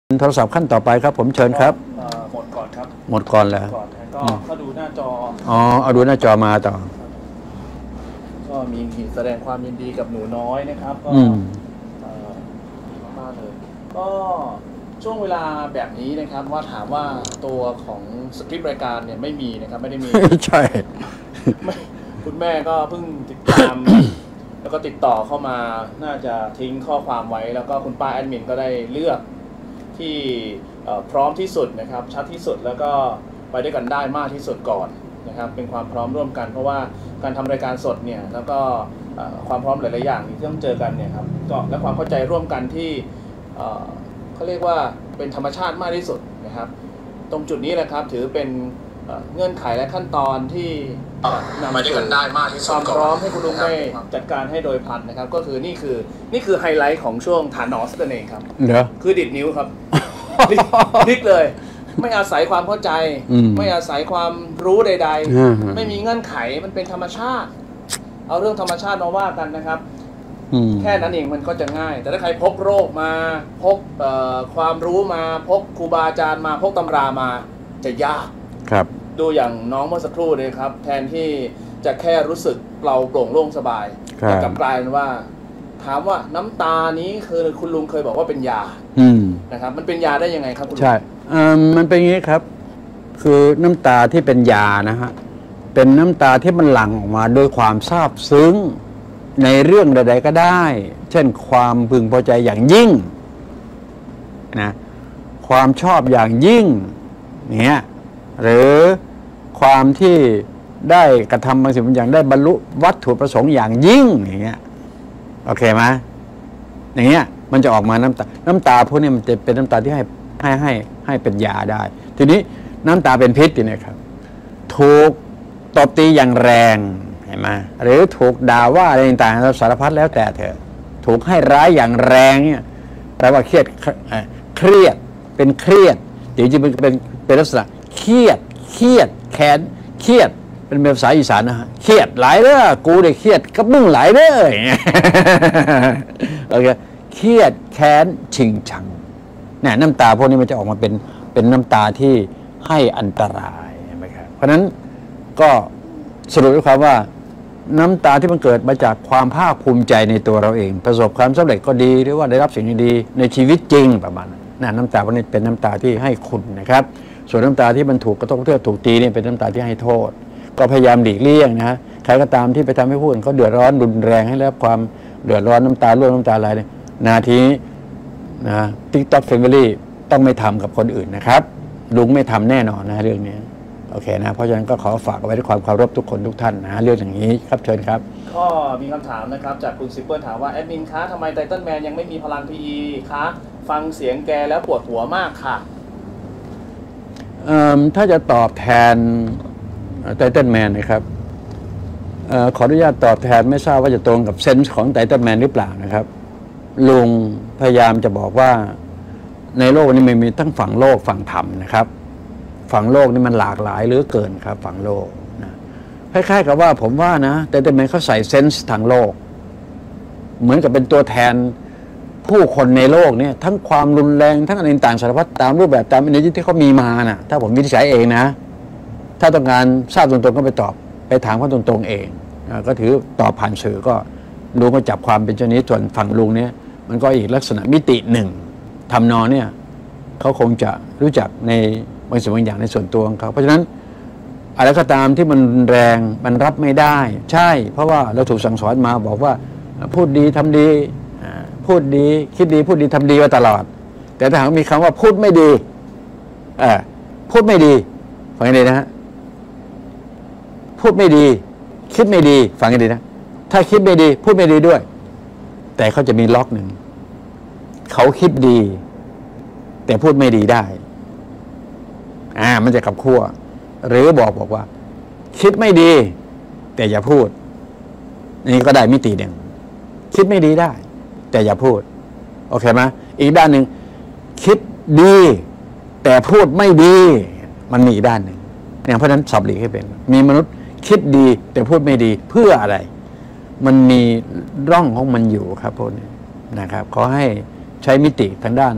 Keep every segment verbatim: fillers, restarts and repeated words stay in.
โทรศัพท์ขั้นต่อไปครับผมเชิญครับหมดก่อนครับหมดก่อนแล้วก็ก็ดูหน้าจออ๋อเอาดูหน้าจอมาต่อก็มีแสดงความยินดีกับหนูน้อยนะครับก็มากเลยก็ช่วงเวลาแบบนี้นะครับว่าถามว่าตัวของสคริปต์รายการเนี่ยไม่มีนะครับไม่ได้มีใช่คุณแม่ก็เพิ่งติดตามแล้วก็ติดต่อเข้ามาน่าจะทิ้งข้อความไว้แล้วก็คุณป้าแอดมินก็ได้เลือกที่พร้อมที่สุดนะครับชัดที่สุดแล้วก็ไปด้วยกันได้มากที่สุดก่อนนะครับเป็นความพร้อมร่วมกันเพราะว่าการทำรายการสดเนี่ยแล้วก็ความพร้อมหลายๆอย่างที่ต้องเจอกันเนี่ยครับก็และความเข้าใจร่วมกันที่เขาเรียกว่าเป็นธรรมชาติมากที่สุดนะครับตรงจุดนี้แหละครับถือเป็นเงื่อนไขและขั้นตอนที่นำมาด้วยกันได้มากที่สุดความพร้อมให้คุณลุงได้จัดการให้โดยพันนะครับก็คือนี่คือนี่คือไฮไลท์ของช่วงฐานนอสนั่นเองครับเหรอคือดิดนิ้วครับดิดเลยไม่อาศัยความเข้าใจไม่อาศัยความรู้ใดๆไม่มีเงื่อนไขมันเป็นธรรมชาติเอาเรื่องธรรมชาติมาว่ากันนะครับแค่นั้นเองมันก็จะง่ายแต่ถ้าใครพกโรคมาพกความรู้มาพกครูบาอาจารย์มาพกตำรามาจะยากครับดูอย่างน้องเมื่อสักครู่เลยครับแทนที่จะแค่รู้สึกเปล่าโปร่งโล่งสบายแต่กลับกลายเป็นว่าถามว่าน้ำตานี้คือคุณลุงเคยบอกว่าเป็นยานะครับมันเป็นยาได้ยังไงครับคุณลุงใช่มันเป็นอย่างนี้ครับคือน้ำตาที่เป็นยานะฮะเป็นน้ำตาที่มันหลั่งออกมาโดยความซาบซึ้งในเรื่องใดๆก็ได้เช่นความพึงพอใจอย่างยิ่งนะความชอบอย่างยิ่งเนี่ยหรือความที่ได้กระทำบางสิ่งบางอย่างได้บรรลุวัตถุประสงค์อย่างยิ่งอย่างเงี้ยโอเคไหมอย่างเงี้ยมันจะออกมาน้ำตาน้ำตาพวกนี้มันจะเป็นน้ำตาที่ให้ให้ให้ให้เป็นยาได้ทีนี้น้ำตาเป็นพิษเนี่ยครับถูกตบตีอย่างแรงเห็นไหมหรือถูกด่าว่าอะไรต่างๆสารพัดแล้วแต่เถอะถูกให้ร้ายอย่างแรงเนี่ยแปลว่าเครียดเครียดเป็นเครียดจริงๆมันเป็นเป็นลักษณะเครียดเครียดแค้นเครียดเป็นภาษาอีสานนะฮะเครียดหลายเด้อกูได้เครียดกับมึงหลายเด้อโอเคเครียดแค้นชิงชังเนี่ยน้ำตาพวกนี้มันจะออกมาเป็นเป็นน้ำตาที่ให้อันตรายใช่ไหมครับเพราะฉะนั้นก็สรุปด้วยความว่าน้ำตาที่มันเกิดมาจากความภาคภูมิใจในตัวเราเองประสบความสำเร็จก็ดีหรือว่าได้รับสิ่งดีๆในชีวิตจริงประมาณนั้นน้ำตาพวกนี้เป็นน้ำตาที่ให้คุณนะครับส่วนน้ำตาที่มันถูกกระทบกระเทือนถูกตีนี่เป็นน้ำตาที่ให้โทษก็พยายามหลีกเลี่ยงนะใครก็ตามที่ไปทำให้ผู้อื่นเขาเดือดร้อนรุนแรงให้ได้รับความเดือดร้อนน้ำตาร่วงน้ำตาไหลเนี่ยนาทีนะติ๊กต็อกแฟมิลี่ต้องไม่ทำกับคนอื่นนะครับลุงไม่ทำแน่นอนนะเรื่องนี้โอเคนะเพราะฉะนั้นก็ขอฝากไว้ด้วยความเคารพทุกคนทุกท่านนะเรื่องอย่างนี้ครับเชิญครับก็มีคำถามนะครับจากคุณซิปเปิลถามว่าแอดมินคะทำไมไททันแมนยังไม่มีพลัง พี อี คะฟังเสียงแกแล้วปวดหัวมากค่ะถ้าจะตอบแทนไททันแมนนะครับอขออนุญาตตอบแทนไม่ทราบว่าจะตรงกับเซนส์ของไททันแมนหรือเปล่านะครับลุงพยายามจะบอกว่าในโลกนี้มันมีทั้งฝั่งโลกฝั่งธรรมนะครับฝั่งโลกนี่มันหลากหลายเหลือเกินครับฝั่งโลกนะคล้ายๆกับว่าผมว่านะไททันแมนเขาใส่เซนส์ทางโลกเหมือนกับเป็นตัวแทนผู้คนในโลกเนี่ยทั้งความรุนแรงทั้งอะไรต่างสารพัดตามรูปแบบตามอินเดียที่เขามีมานะถ้าผมวินิจฉัยเองนะถ้าต้องการทราบตรงๆก็ไปตอบไปถามเขาตรงๆเองก็ถือตอบผ่านสื่อก็ลุงก็จับความเป็นเช่นนี้ส่วนฝั่งลุงเนี่ยมันก็อีกลักษณะมิติหนึ่งทำนองเนี่ยเขาคงจะรู้จักในบางสิ่งบางอย่างในส่วนตัวของเขาเพราะฉะนั้นอะไรก็ตามที่มันแรงมันรับไม่ได้ใช่เพราะว่าเราถูกสั่งสอนมาบอกว่าพูดดีทำดีพูดดีคิดดีพูดดีทำดีมาตลอดแต่ถ้าหากมีคำว่าพูดไม่ดีเออพูดไม่ดีฟังให้ดีนะฮะพูดไม่ดีคิดไม่ดีฟังให้ดีนะถ้าคิดไม่ดีพูดไม่ดีด้วยแต่เขาจะมีล็อกหนึ่งเขาคิดดีแต่พูดไม่ดีได้อ่ามันจะกับขั้วหรือบอกบอกว่าคิดไม่ดีแต่อย่าพูดนี่ก็ได้มิติหนึ่งคิดไม่ดีได้แต่อย่าพูดโอเคไหมอีกด้านหนึ่งคิดดีแต่พูดไม่ดีมันมีอีกด้านหนึ่งเนี่ยเพราะฉะนั้นสับหลีกให้เป็นมีมนุษย์คิดดีแต่พูดไม่ดีเพื่ออะไรมันมีร่องของมันอยู่ครับพวกนี้นะครับขอให้ใช้มิติทางด้าน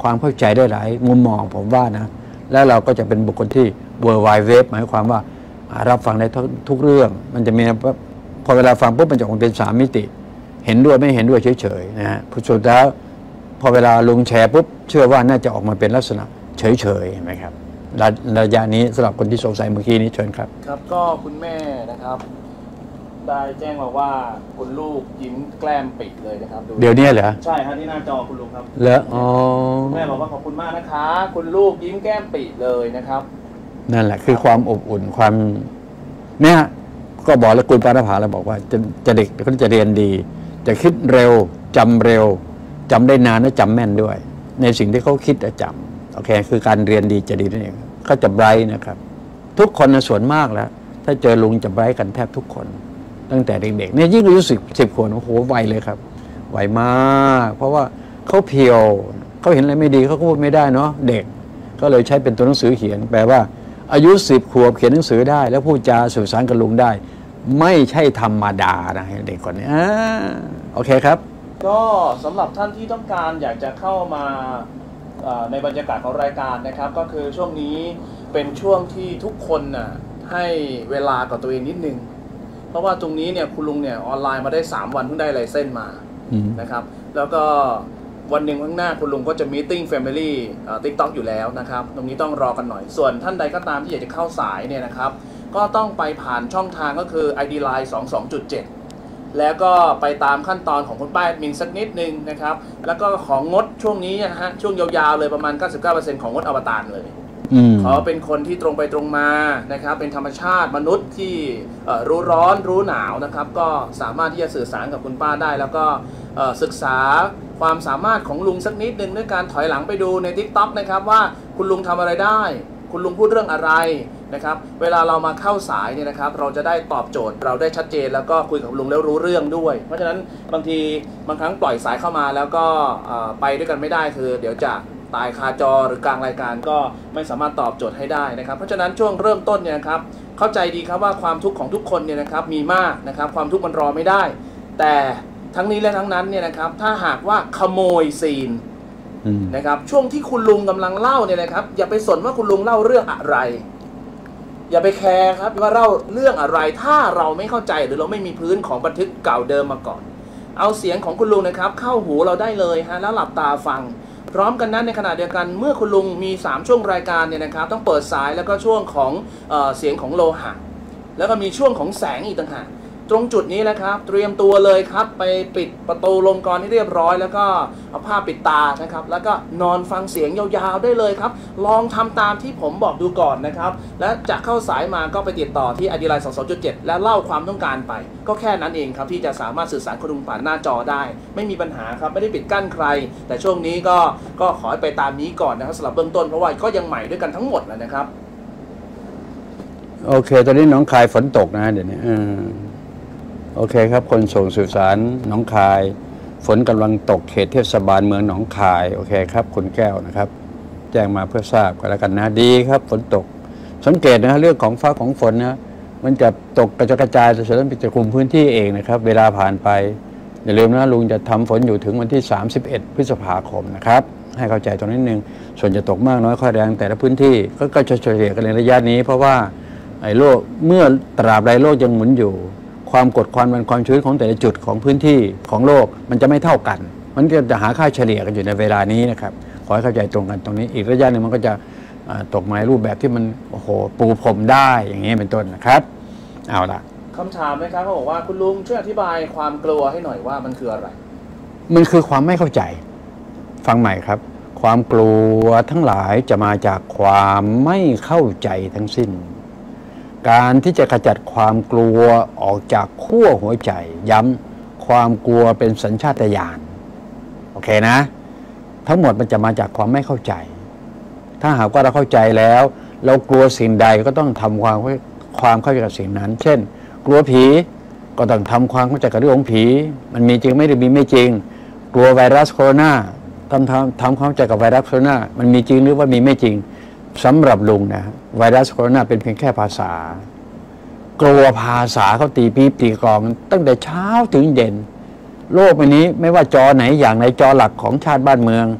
ความเข้าใจได้หลายมุมมองผมว่านะแล้วเราก็จะเป็นบุคคลที่ World Wide Web หมายความว่ารับฟังได้ทุกเรื่องมันจะมีพอเวลาฟังปุ๊บมันจะออกเป็นสามมิติเห็นด้วยไม่เห็นด้วยเฉยๆนะฮะสุดแล้วพอเวลาลุงแชร์ปุ๊บเชื่อว่าน่าจะออกมาเป็นลักษณะเฉยๆเห็นไหมครับระระยะนี้สำหรับคนที่สงสัยเมื่อกี้นี้เชิญครับครับก็คุณแม่นะครับได้แจ้งมาว่าคุณลูกยิ้มแกล้มปิดเลยนะครับเดี๋ยวนี้เหรอใช่ครับที่หน้าจอคุณลุงครับแล้วอ๋อคุณแม่บอกว่าขอบคุณมากนะคะคุณลูกยิ้มแก้มปิดเลยนะครับนั่นแหละคือความอบอุ่นความเนี่ยก็บอกแล้วคุณปาณภาเราบอกว่าจะจะเด็กเขาจะเรียนดีจะคิดเร็วจำเร็วจำได้นานและจำแม่นด้วยในสิ่งที่เขาคิดจำโอเคคือการเรียนดีจะดีนั่นเองก็จะไบรท์นะครับทุกคนในส่วนมากแล้วถ้าเจอลุงจะไบรท์กันแทบทุกคนตั้งแต่เด็กๆเนี่ยยิ่งอายุสิบสิบขวบโอ้โหไวเลยครับไวมากเพราะว่าเขาเพียวเขาเห็นอะไรไม่ดีเขาก็พูดไม่ได้เนาะเด็กก็เลยใช้เป็นตัวหนังสือเขียนแปลว่าอายุสิบขวบเขียนหนังสือได้แล้วพูดจาสื่อสารกับลุงได้ไม่ใช่ธรรมดานะเด็กคนนี้อ่าโอเคครับก็สำหรับท่านที่ต้องการอยากจะเข้ามาในบรรยากาศของรายการนะครับก็คือช่วงนี้เป็นช่วงที่ทุกคนน่ะให้เวลากับตัวเองนิดนึงเพราะว่าตรงนี้เนี่ยคุณลุงเนี่ยออนไลน์มาได้สามวันเพิ่งได้ไลเซนส์มานะครับแล้วก็วันหนึ่งข้างหน้าคุณลุงก็จะมีติ้งแฟมิลี่ติ๊กต็อกอยู่แล้วนะครับตรงนี้ต้องรอกันหน่อยส่วนท่านใดก็ตามที่อยากจะเข้าสายเนี่ยนะครับก็ต้องไปผ่านช่องทางก็คือ ไอ ดี ไลน์ สอง สอง จุด เจ็ด แล้วก็ไปตามขั้นตอนของคุณป้าแอดมินสักนิดนึงนะครับแล้วก็ของงดช่วงนี้นะฮะช่วงยาวๆเลยประมาณ เก้าสิบเก้าเปอร์เซ็นต์ ของงดอวตารเลยขอเป็นคนที่ตรงไปตรงมานะครับเป็นธรรมชาติมนุษย์ที่รู้ร้อนรู้หนาวนะครับก็สามารถที่จะสื่อสารกับคุณป้าได้แล้วก็ศึกษาความสามารถของลุงสักนิดนึงด้วยการถอยหลังไปดูใน ติ๊กต็อก นะครับว่าคุณลุงทำอะไรได้คุณลุงพูดเรื่องอะไรนะครับเวลาเรามาเข้าสายเนี่ยนะครับเราจะได้ตอบโจทย์เราได้ชัดเจนแล้วก็คุยกับลุงแล้วรู้เรื่องด้วยเพราะฉะนั้นบางทีบางครั้งปล่อยสายเข้ามาแล้วก็ไปด้วยกันไม่ได้คือเดี๋ยวจะตายคาจอหรือกลางรายการก็ไม่สามารถตอบโจทย์ให้ได้นะครับเพราะฉะนั้นช่วงเริ่มต้นเนี่ยครับเข้าใจดีครับว่าความทุกข์ของทุกคนเนี่ยนะครับมีมากนะครับความทุกข์มันรอไม่ได้แต่ทั้งนี้และทั้งนั้นเนี่ยนะครับถ้าหากว่าขโมยซีนนะครับช่วงที่คุณลุงกำลังเล่าเนี่ยนะครับอย่าไปสนว่าคุณลุงเล่าเรื่องอะไรอย่าไปแคร์ครับว่าเล่าเรื่องอะไรถ้าเราไม่เข้าใจหรือเราไม่มีพื้นของบันทึกเก่าเดิมมาก่อนเอาเสียงของคุณลุงนะครับเข้าหูเราได้เลยฮะแล้วหลับตาฟังพร้อมกันนั้นในขณะเดียวกันเมื่อคุณลุงมีสามช่วงรายการเนี่ยนะครับต้องเปิดสายแล้วก็ช่วงของเอ่อเสียงของโลหะแล้วก็มีช่วงของแสงอีกต่างหากตรงจุดนี้นะครับเตรียมตัวเลยครับไปปิดประตูลงกรให้เรียบร้อยแล้วก็เอาผ้าปิดตานะครับแล้วก็นอนฟังเสียงยาวๆได้เลยครับลองทำตามที่ผมบอกดูก่อนนะครับและจะเข้าสายมาก็ไปติดต่อที่ ไอ ดี ไลน์ สอง สอง จุด เจ็ด และเล่าความต้องการไปก็แค่นั้นเองครับที่จะสามารถสื่อสารคุณลุงผ่านหน้าจอได้ไม่มีปัญหาครับไม่ได้ปิดกั้นใครแต่ช่วงนี้ก็ก็ขอให้ไปตามนี้ก่อนนะครับสำหรับเบื้องต้นเพราะว่าก็ยังใหม่ด้วยกันทั้งหมดแล้วนะครับโอเคตอนนี้หนองคายฝนตกนะเดี๋ยวนี้โอเคครับคนส่งสื่อสารหนองคายฝนกำลังตกเขตเทศบาลเมืองหนองคายโอเคครับคุณแก้วนะครับแจ้งมาเพื่อทราบกันแล้วกันนะดีครับฝนตกสังเกตนะเรื่องของฟ้าของฝนนะมันจะตกกระจายกระจายแต่ส่วนนั้นจะคุมพื้นที่เองนะครับเวลาผ่านไปอย่าลืมนะลุงจะทำฝนอยู่ถึงวันที่สามสิบเอ็ดพฤษภาคมนะครับให้เข้าใจตรงนี้นึงส่วนจะตกมากน้อยค่อยแรงแต่ละพื้นที่ก็จะเฉลี่ยกันในระยะนี้เพราะว่าไอ้โลกเมื่อตราบใดโลกยังหมุนอยู่ความกดความดันความชื้นของแต่ละจุดของพื้นที่ของโลกมันจะไม่เท่ากันมันก็จะหาค่าเฉลี่ยกันอยู่ในเวลานี้นะครับขอให้เข้าใจตรงกันตรงนี้อีกระยะหนึ่งมันก็จะตกมาในรูปแบบที่มันโอ้โหปูพรมได้อย่างนี้เป็นต้นนะครับเอาละคำถามนะครับเขาบอกว่าคุณลุงช่วยอธิบายความกลัวให้หน่อยว่ามันคืออะไรมันคือความไม่เข้าใจฟังใหม่ครับความกลัวทั้งหลายจะมาจากความไม่เข้าใจทั้งสิ้นการที่จะขจัดความกลัวออกจากขั้วหัวใจย้ำความกลัวเป็นสัญชาตญาณโอเคนะทั้งหมดมันจะมาจากความไม่เข้าใจถ้าหากว่าเราเข้าใจแล้วเรากลัวสิ่งใดก็ต้องทำความความเข้าใจกับสิ่งนั้นเช่นกลัวผีก็ต้องทำความเข้าใจกับเรื่องของผีมันมีจริงไม่ได้มีไม่จริงกลัวไวรัสโคโรนาทำทำทำความเข้าใจกับไวรัสโคโรนามันมีจริงหรือว่ามีไม่จริงสำหรับลุงนะไวรัสโคโรนาเป็นเพียงแค่ภาษากลัวภาษาเขาตีปี๊บตีกลองตั้งแต่เช้าถึงเย็นโลกใบนี้ไม่ว่าจอไหนอย่างในจอหลักของชาติบ้านเมือง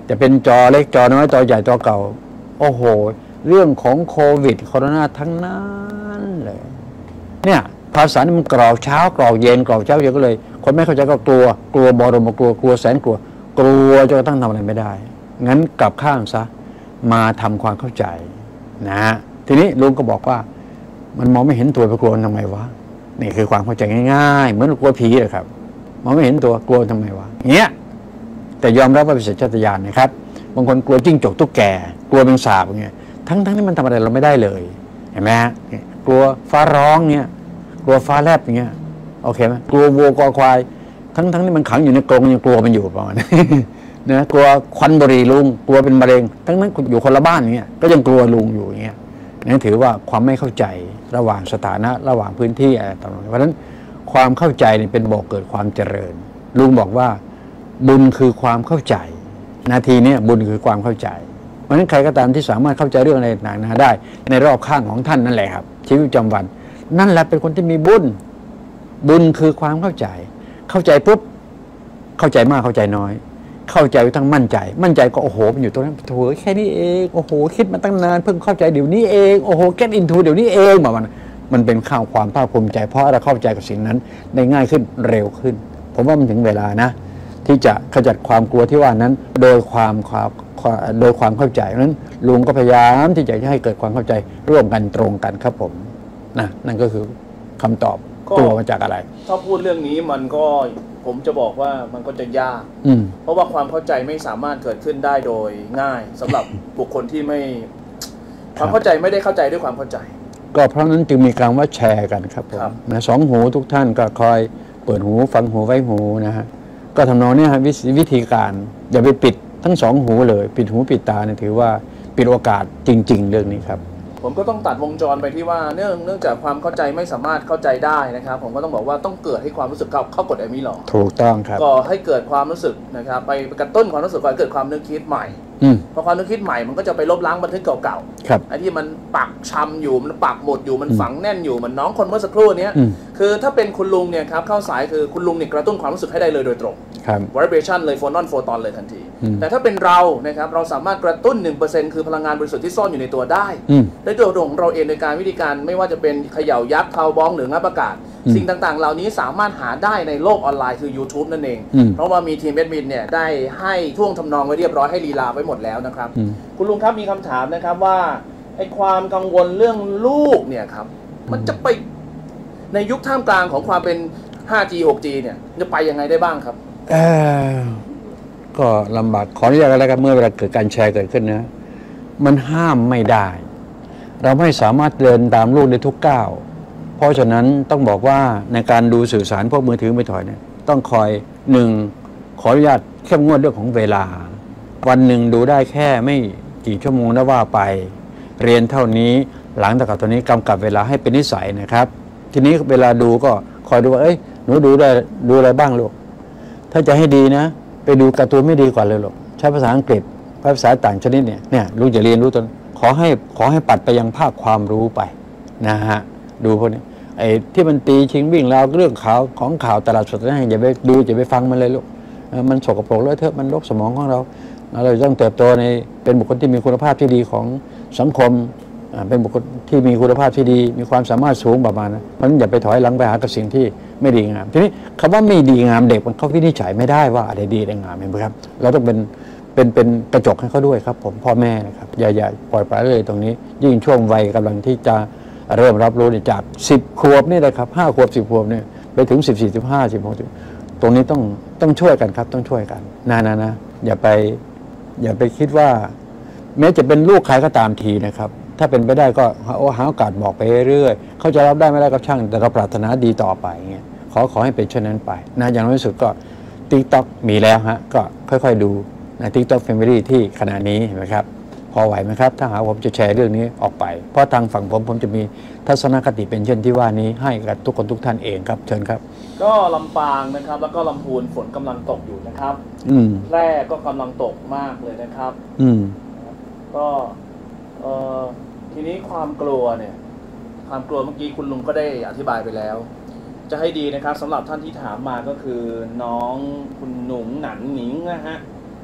จะเป็นจอเล็กจอน้อยจอใหญ่จอเก่าโอ้โหเรื่องของโควิดโคโรนาทั้งนั้นเลยเนี่ยภาษานี่มันกรอกเช้ากรอกเย็นกรอกเช้าเย็นก็เลยคนไม่เข้าใจก็กลัวกลัวบรมกลัวกลัวแสนกลัวกลัวจนกระทั่งทำอะไรไม่ได้งั้นกลับข้างซะมาทำความเข้าใจนะฮะทีนี้ลุงก็บอกว่ามันมองไม่เห็นตัวไปกลัวทำไมวะนี่คือความเข้าใจง่ายๆเหมือนกลัวผีเลยครับมองไม่เห็นตัวกลัวทำไมวะเงี้ยแต่ยอมรับว่าเป็นสัญชาตญาณนะครับบางคนกลัวจิ้งจกตุ๊กแกกลัวเป็นสาบอย่างเงี้ยทั้งทั้งที่มันทำอะไรเราไม่ได้เลยเห็นไหมฮะกลัวฟ้าร้องเงี้ยกลัวฟ้าแลบอย่างเงี้ยโอเคไหมกลัววัวกลัวควายทั้งทั้งที่มันขังอยู่ในกรงยังกลัวมันอยู่ประมาณนี้นะกลัวควันบุหรี่ลุงกลัวเป็นมะเร็งทั้งนั้นอยู่คนละบ้านอย่างเงี้ยก็ยังกลัวลุงอยู่อย่างเงี้ยนั่นถือว่าความไม่เข้าใจระหว่างสถานะระหว่างพื้นที่อะไรต่างๆเพราะฉะนั้นความเข้าใจนี่เป็นบ่อกเกิดความเจริญลุงบอกว่าบุญคือความเข้าใจนาทีนี้บุญคือความเข้าใจเพราะฉะนั้นใครก็ตามที่สามารถเข้าใจเรื่องอะไรต่างๆได้ในรอบข้างของท่านนั่นแหละครับชีวิตประจำวันนั่นแหละเป็นคนที่มีบุญบุญคือความเข้าใจเข้าใจปุ๊บเข้าใจมากเข้าใจน้อยเข้าใจทั้งมั่นใจมั่นใจก็โอ้โหมันอยู่ตรงนั้นโถ่แค่นี้เองโอ้โหคิดมาตั้งนานเพิ่งเข้าใจเดี๋ยวนี้เองโอ้โห get into เดี๋ยวนี้เองแบบมันมันเป็นข้าวความภาคภูมิใจเพราะเราเข้าใจกับสิ่งนั้นได้ง่ายขึ้นเร็วขึ้นผมว่ามันถึงเวลานะที่จะขจัดความกลัวที่ว่านั้นโดยความความโดยความเข้าใจนั้นลุงก็พยายามที่จะให้เกิดความเข้าใจร่วมกันตรงกันครับผมนะนั่นก็คือคำตอบกลัวมาจากอะไรถ้าพูดเรื่องนี้มันก็ผมจะบอกว่ามันก็จะยากเพราะว่าความเข้าใจไม่สามารถเกิดขึ้นได้โดยง่ายสำหรับบุคคลที่ไม่ความเข้าใจไม่ได้เข้าใจด้วยความเข้าใจก็เพราะนั้นจึงมีการว่าแชร์กันครับผมนะสองหูทุกท่านก็คอยเปิดหูฟังหูไว้หูนะฮะก็ทำนองนี้ฮะวิธีการอย่าไปปิดทั้งสองหูเลยปิดหูปิดตาเนี่ยถือว่าปิดโอกาสจริงๆเรื่องนี้ครับผมก็ต้องตัดวงจรไปที่ว่าเนื่องเนื่องจากความเข้าใจไม่สามารถเข้าใจได้นะครับผมก็ต้องบอกว่าต้องเกิดให้ความรู้สึกเข้าเข้ากดแอมิลอถูกต้องครับก็ให้เกิดความรู้สึกนะครับไปกระตุ้นความรู้สึกก่อนเกิดความนึกคิดใหม่พอความนึกคิดใหม่มันก็จะไปลบล้างบันทึกเก่าๆไอ้ที่มันปักชำอยู่มันปักหมุดอยู่มันฝังแน่นอยู่มันน้องคนเมื่อสักครู่นี้คือถ้าเป็นคุณลุงเนี่ยครับเข้าสายคือคุณลุงเนี่ยกระตุ้นความรู้สึกให้ได้เลยโดยตรง vibration เลยโฟนอนโฟตอนเลยทันทีแต่ถ้าเป็นเรานะครับเราสามารถกระตุ้น หนึ่งเปอร์เซ็นต์ คือพลังงานบริสุทธิ์ที่ซ่อนอยู่ในตัวได้ด้วยตัวของเราเองในการวิธีการไม่ว่าจะเป็นเขย่ายักษ์เทาบ้องหรืองับอากาศสิ่งต่างๆเหล่านี้สามารถหาได้ในโลกออนไลน์คือ YouTube นั่นเองเพราะว่ามีทีมแอดมินเนี่ยได้ให้ท่วงทำนองไว้เรียบร้อยให้ลีลาไว้หมดแล้วนะครับคุณลุงครับมีคำถามนะครับว่าไอ้ความกังวลเรื่องลูกเนี่ยครับมันจะไปในยุคท่ามกลางของความเป็น ห้าจี หกจี เนี่ยจะไปยังไงได้บ้างครับเออก็ลำบากขออนุญาตอะไรกันเมื่อเวลาเกิดการแชร์เกิดขึ้นนะมันห้ามไม่ได้เราไม่สามารถเดินตามลูกได้ทุกก้าวเพราะฉะนั้นต้องบอกว่าในการดูสื่อสารพวกมือถือมือถอยเนี่ยต้องคอยหนึ่งขออนุญาตเข้มงวดเรื่องของเวลาวันหนึ่งดูได้แค่ไม่กี่ชั่วโมงนะว่าไปเรียนเท่านี้หลังจากตัวนี้กำกับเวลาให้เป็นนิสัยนะครับทีนี้เวลาดูก็คอยดูว่าเอ้ยหนูดูได้ดูอะไรบ้างลูกถ้าจะให้ดีนะไปดูการ์ตูนไม่ดีกว่าเลยลูกใช้ภาษาอังกฤษภาษาต่างชนิดเนี่ยเนี่ยลูกจะเรียนรู้ตนขอให้ขอให้ปัดไปยังภาคความรู้ไปนะฮะดูพวกนี้ไอ้ที่มันตีชิงวิ่งราวเรื่องข่าวของข่าวตลาดสดนั่นอย่าไปดูอย่าไปฟังมันเลยลูกมันสกปรกเลอะเทอะมันลบสมองของเราเราต้องเติบโตในเป็นบุคคลที่มีคุณภาพที่ดีของสังคมเป็นบุคคลที่มีคุณภาพที่ดีมีความสามารถสูงประมาณนั้นเพราะฉะนั้นอย่าไปถอยหลังไปหากับสิ่งที่ไม่ดีงามทีนี้คำว่าไม่ดีงามเด็กมันเขาวินิจฉัยไม่ได้ว่าอะไรดีอะไรงามเห็นไหมครับเราต้องเป็นเป็นเป็นกระจกให้เขาด้วยครับผมพ่อแม่นะครับอย่าอย่าปล่อยปละเลยตรงนี้ยิ่งช่วงวัยกำลังที่จะเริ่มรับรู้จากสิบขวบนี่แหละครับห้าขวบสิบขวบเนี่ยไปถึงสิบสี่สิบห้าสิบหกตรงนี้ต้องต้องช่วยกันครับต้องช่วยกันนะนะนะอย่าไปอย่าไปคิดว่าแม้จะเป็นลูกใครก็ตามทีนะครับถ้าเป็นไปได้ก็หาโอกาสบอกไปเรื่อยๆเขาจะรับได้ไม่ได้กับช่างแต่เราปรารถนาดีต่อไปเงี้ยขอขอให้เป็นเช่นนั้นไปนะอย่างน้อยที่สุดก็ TikTok มีแล้วฮะก็ค่อยๆดูใน TikTok Family ที่ขณะนี้เห็นไหมครับพอไหวไหมครับถ้าหากผมจะแชร์เรื่องนี้ออกไปเพราะทางฝั่งผมผมจะมีทัศนคติเป็นเช่นที่ว่านี้ให้กับทุกคนทุกท่านเองครับเชิญครับก็ลำปางนะครับแล้วก็ลำพูนฝนกำลังตกอยู่นะครับแพร่ก็กำลังตกมากเลยนะครับอืมก็เอ่อทีนี้ความกลัวเนี่ยความกลัวเมื่อกี้คุณลุงก็ได้อธิบายไปแล้วจะให้ดีนะครับสำหรับท่านที่ถามมาก็คือน้องคุณหนุ่งหนันหนิงนะฮะ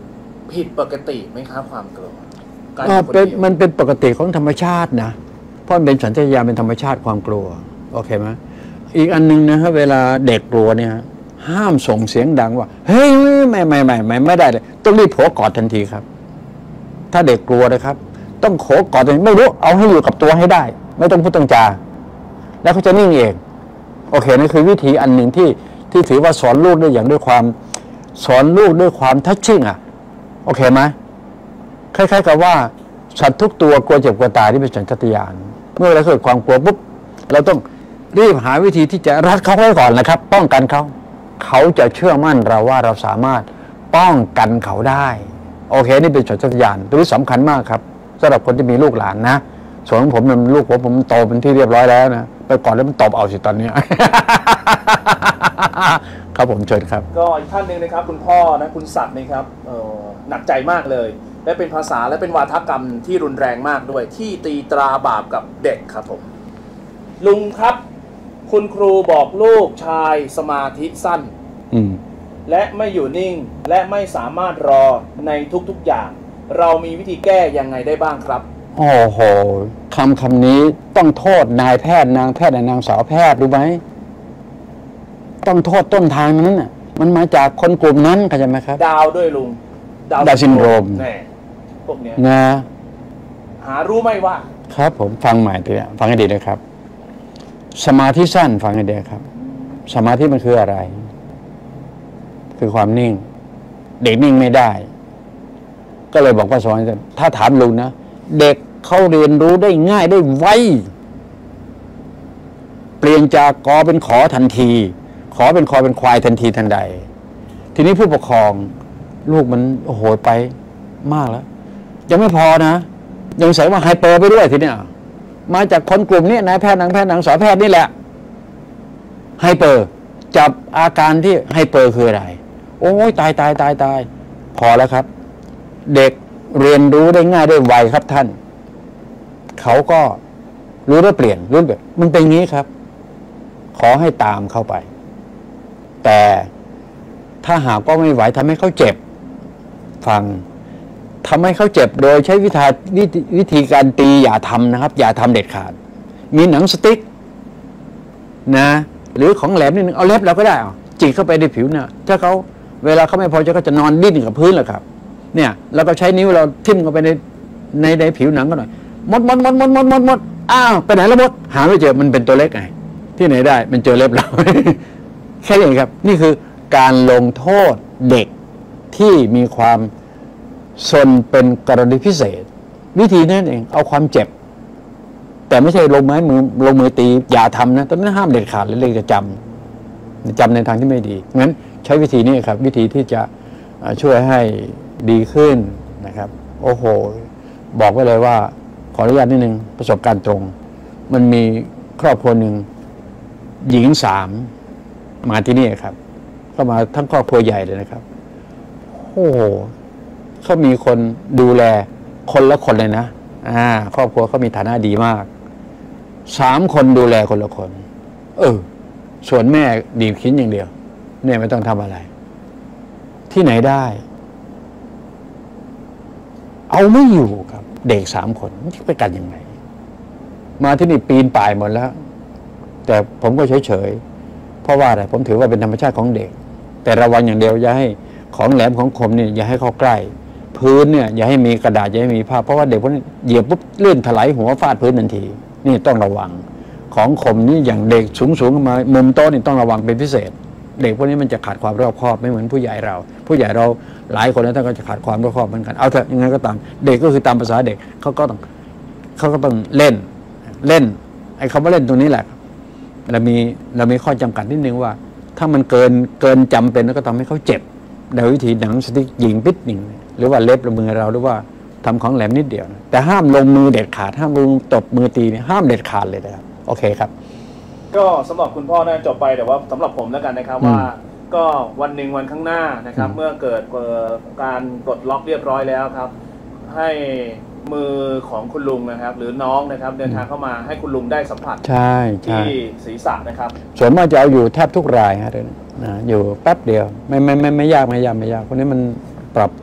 ผิดปกติไหมครับความโกรธการอ่าอยู่คนเป็นเดียวมันเป็นปกติของธรรมชาตินะเพราะมันเป็นสัญชาตญาณเป็นธรรมชาติความกลัวโอเคไหมอีกอันหนึงนะครับเวลาเด็กกลัวเนี่ยห้ามส่งเสียงดังว่าเฮ้ยไม่ไม่ไม่ไม่ไม่ได้เลยต้องรีบโผล่กอดทันทีครับ ถ้าเด็กกลัวนะครับ ต้องโผล่กอดทันทีไม่รู้เอาให้อยู่กับตัวให้ได้ ไม่ต้องพูดต้องจาแล้วเขาจะนิ่งเองโอเคนั่นคือวิธีอันหนึ่งที่ที่ถือว่าสอนลูกได้อย่างด้วยความสอนลูกด้วยความทัชชิ่งอ่ะโอเคไหมคล้ายๆกับว่าสัตว์ทุกตัวกลัวเจ็บกลัวตายที่เป็นสัญชาตญาณเมื่อเราเกิดความกลัวปุ๊บเราต้องรีบหาวิธีที่จะรัดเขาไว้ก่อนนะครับป้องกันเขาเขาจะเชื่อมั่นเราว่าเราสามารถป้องกันเขาได้โอเคนี่เป็นสัญชาตญาณตัวนี้สำคัญมากครับสำหรับคนที่มีลูกหลานนะส่วนของผมเนี่ยลูกผมผมโตเป็นที่เรียบร้อยแล้วนะไปก่อนแล้วมันตบเอาสิตอนนี้ ครับผมเชิญครับก็อีกท่านหนึ่งนะครับคุณพ่อนะคุณศักดิ์นะครับเอ่อหนักใจมากเลยและเป็นภาษาและเป็นวาทกรรมที่รุนแรงมากด้วยที่ตีตราบาปกับเด็กครับผมลุงครับคุณครูบอกลูกชายสมาธิสั้นอืมและไม่อยู่นิ่งและไม่สามารถรอในทุกๆอย่างเรามีวิธีแก้ยังไงได้บ้างครับโอ้โหคำคำนี้ต้องโทษนายแพทย์นางแพทย์นางสาวแพทย์รู้ไหมต้องโทษต้นทางนั้นน่ะมันมาจากคนกลุ่มนั้นเข้าใจไหมครับดาวด้วยลุงดาวซินโดรมแน่พวกเนี้ยนะหารู้ไหมว่าครับผมฟังใหม่ตัวนี้ฟังให้ดีนะครับสมาธิสั้นฟังให้ดีครับสมาธิมันคืออะไรคือความนิ่งเด็กนิ่งไม่ได้ก็เลยบอกว่าสอนถ้าถามลุงนะเด็กเขาเรียนรู้ได้ง่ายได้ไวเปลี่ยนจากกอเป็นขอทันทีขอเป็นคอเป็นควายทันทีทันใดทีนี้ผู้ปกครองลูกมันโอ้โหไปมากแล้วยังไม่พอนะยังใส่ว่าไฮเปอร์ไปด้วยทีเนี้ยมาจากคนกลุ่มนี้นายแพทย์นางแพทย์นางสาวแพทย์นี่แหละไฮเปอร์จับอาการที่ไฮเปอร์คืออะไรโอ้ยตายตายตายตายพอแล้วครับเด็กเรียนรู้ได้ง่ายได้ไวครับท่านเขาก็รู้แล้วเปลี่ยนรู้แบบมันเป็นงี้ครับขอให้ตามเข้าไปแต่ถ้าหากก็ไม่ไหวทำให้เขาเจ็บฟังทำให้เขาเจ็บโดยใช้วิธีวิธีการตีอย่าทำนะครับอย่าทำเด็ดขาดมีหนังสติ๊กนะหรือของแหลมนิดนึงเอาเล็บเราก็ได้เอาจิกเข้าไปในผิวเนี่ยถ้าเขาเวลาเขาไม่พอใจก็จะนอนดิ้นกับพื้นแหละครับเนี่ยแล้วก็ใช้นิ้วเราทิ่มเข้าไปในในในผิวหนังก็หน่อยมดมดมดมดมดมดมดอ้าวไปไหนแล้วมดหาไม่เจอมันเป็นตัวเล็กไงที่ไหนได้มันเจอเล็บเรา แค่นี้ครับนี่คือการลงโทษเด็กที่มีความซนเป็นกรณีพิเศษวิธีนั่นเองเอาความเจ็บแต่ไม่ใช่ลงไม้มือลงมือตีอย่าทำนะตอนนั้นห้ามเด็ดขาดเลยเลยจะจำจำในทางที่ไม่ดีงั้นใช้วิธีนี้ครับวิธีที่จะช่วยให้ดีขึ้นนะครับโอ้โหบอกไว้เลยว่าขออนุญาตนิดนึงประสบการณ์ตรงมันมีครอบครัวหนึ่งหญิงสามมาที่นี่ครับเข้ามาทั้งครอบครัวใหญ่เลยนะครับโอ้โหเขามีคนดูแลคนละคนเลยนะอ่าครอบครัวเขามีฐานะดีมากสามคนดูแลคนละคนเออส่วนแม่ดีดขิ้นอย่างเดียวเนี่ยไม่ต้องทำอะไรที่ไหนได้เอาไม่อยู่ครับเด็กสามคนจะไปกันยังไงมาที่นี่ปีนป่ายหมดแล้วแต่ผมก็เฉยๆเพราะว่าอะไรผมถือว่าเป็นธรรมชาติของเด็กแต่ระวังอย่างเดียวอย่าให้ของแหลมของคมเนี่ยอย่าให้เข้าใกล้พื้นเนี่ยอย่าให้มีกระดาษอย่าให้มีผ้าเพราะว่าเด็กพวกนี้เหยียบปุ๊บเลื่อนถลายหัวฟาดพื้นทันทีนี่ต้องระวังของคมนี่อย่างเด็กสูงๆขึ้นมามุมโต๊ะนี่ต้องระวังเป็นพิเศษเด็กพวกนี้มันจะขาดความรอบคอบไม่เหมือนผู้ใหญ่เราผู้ใหญ่เราหลายคนแล้วท่านก็จะขาดความรอบคอบเหมือนกันเอาเถอะยังไงก็ตามเด็กก็คือตามภาษาเด็กเขาก็ต้องเขาก็ต้องเล่นเล่นไอ้คำว่าเล่นตรงนี้แหละเรามีเรามีข้อจำกัดนิดนึงว่าถ้ามันเกินเกินจำเป็นแล้วก็ทำให้เขาเจ็บโดยวิธีหนังสติ๊กยิงปิดหนึ่งหรือว่าเล็บหรือมือเราหรือว่าทำของแหลมนิดเดียวนะแต่ห้ามลงมือเด็ดขาดห้ามลงตบมือตีเนี่ยห้ามเด็ดขาดเลยนะครับโอเคครับก็สำหรับคุณพ่อน่าจบไปแต่ว่าสำหรับผมแล้วกันนะครับว่าก็วันหนึ่งวันข้างหน้านะครับเมื่อเกิดการปลดล็อกเรียบร้อยแล้วครับให้มือของคุณลุงนะครับหรือน้องนะครับเดินทางเข้ามาให้คุณลุงได้สัมผัสใช่ที่ศีรษะนะครับส่วนมากจะเอาอยู่แทบทุกรายฮะนะอยู่แป๊บเดียวไม่ไม่ไม่ไม่ยากไม่ยากไม่ยากคนนี้มันปรับ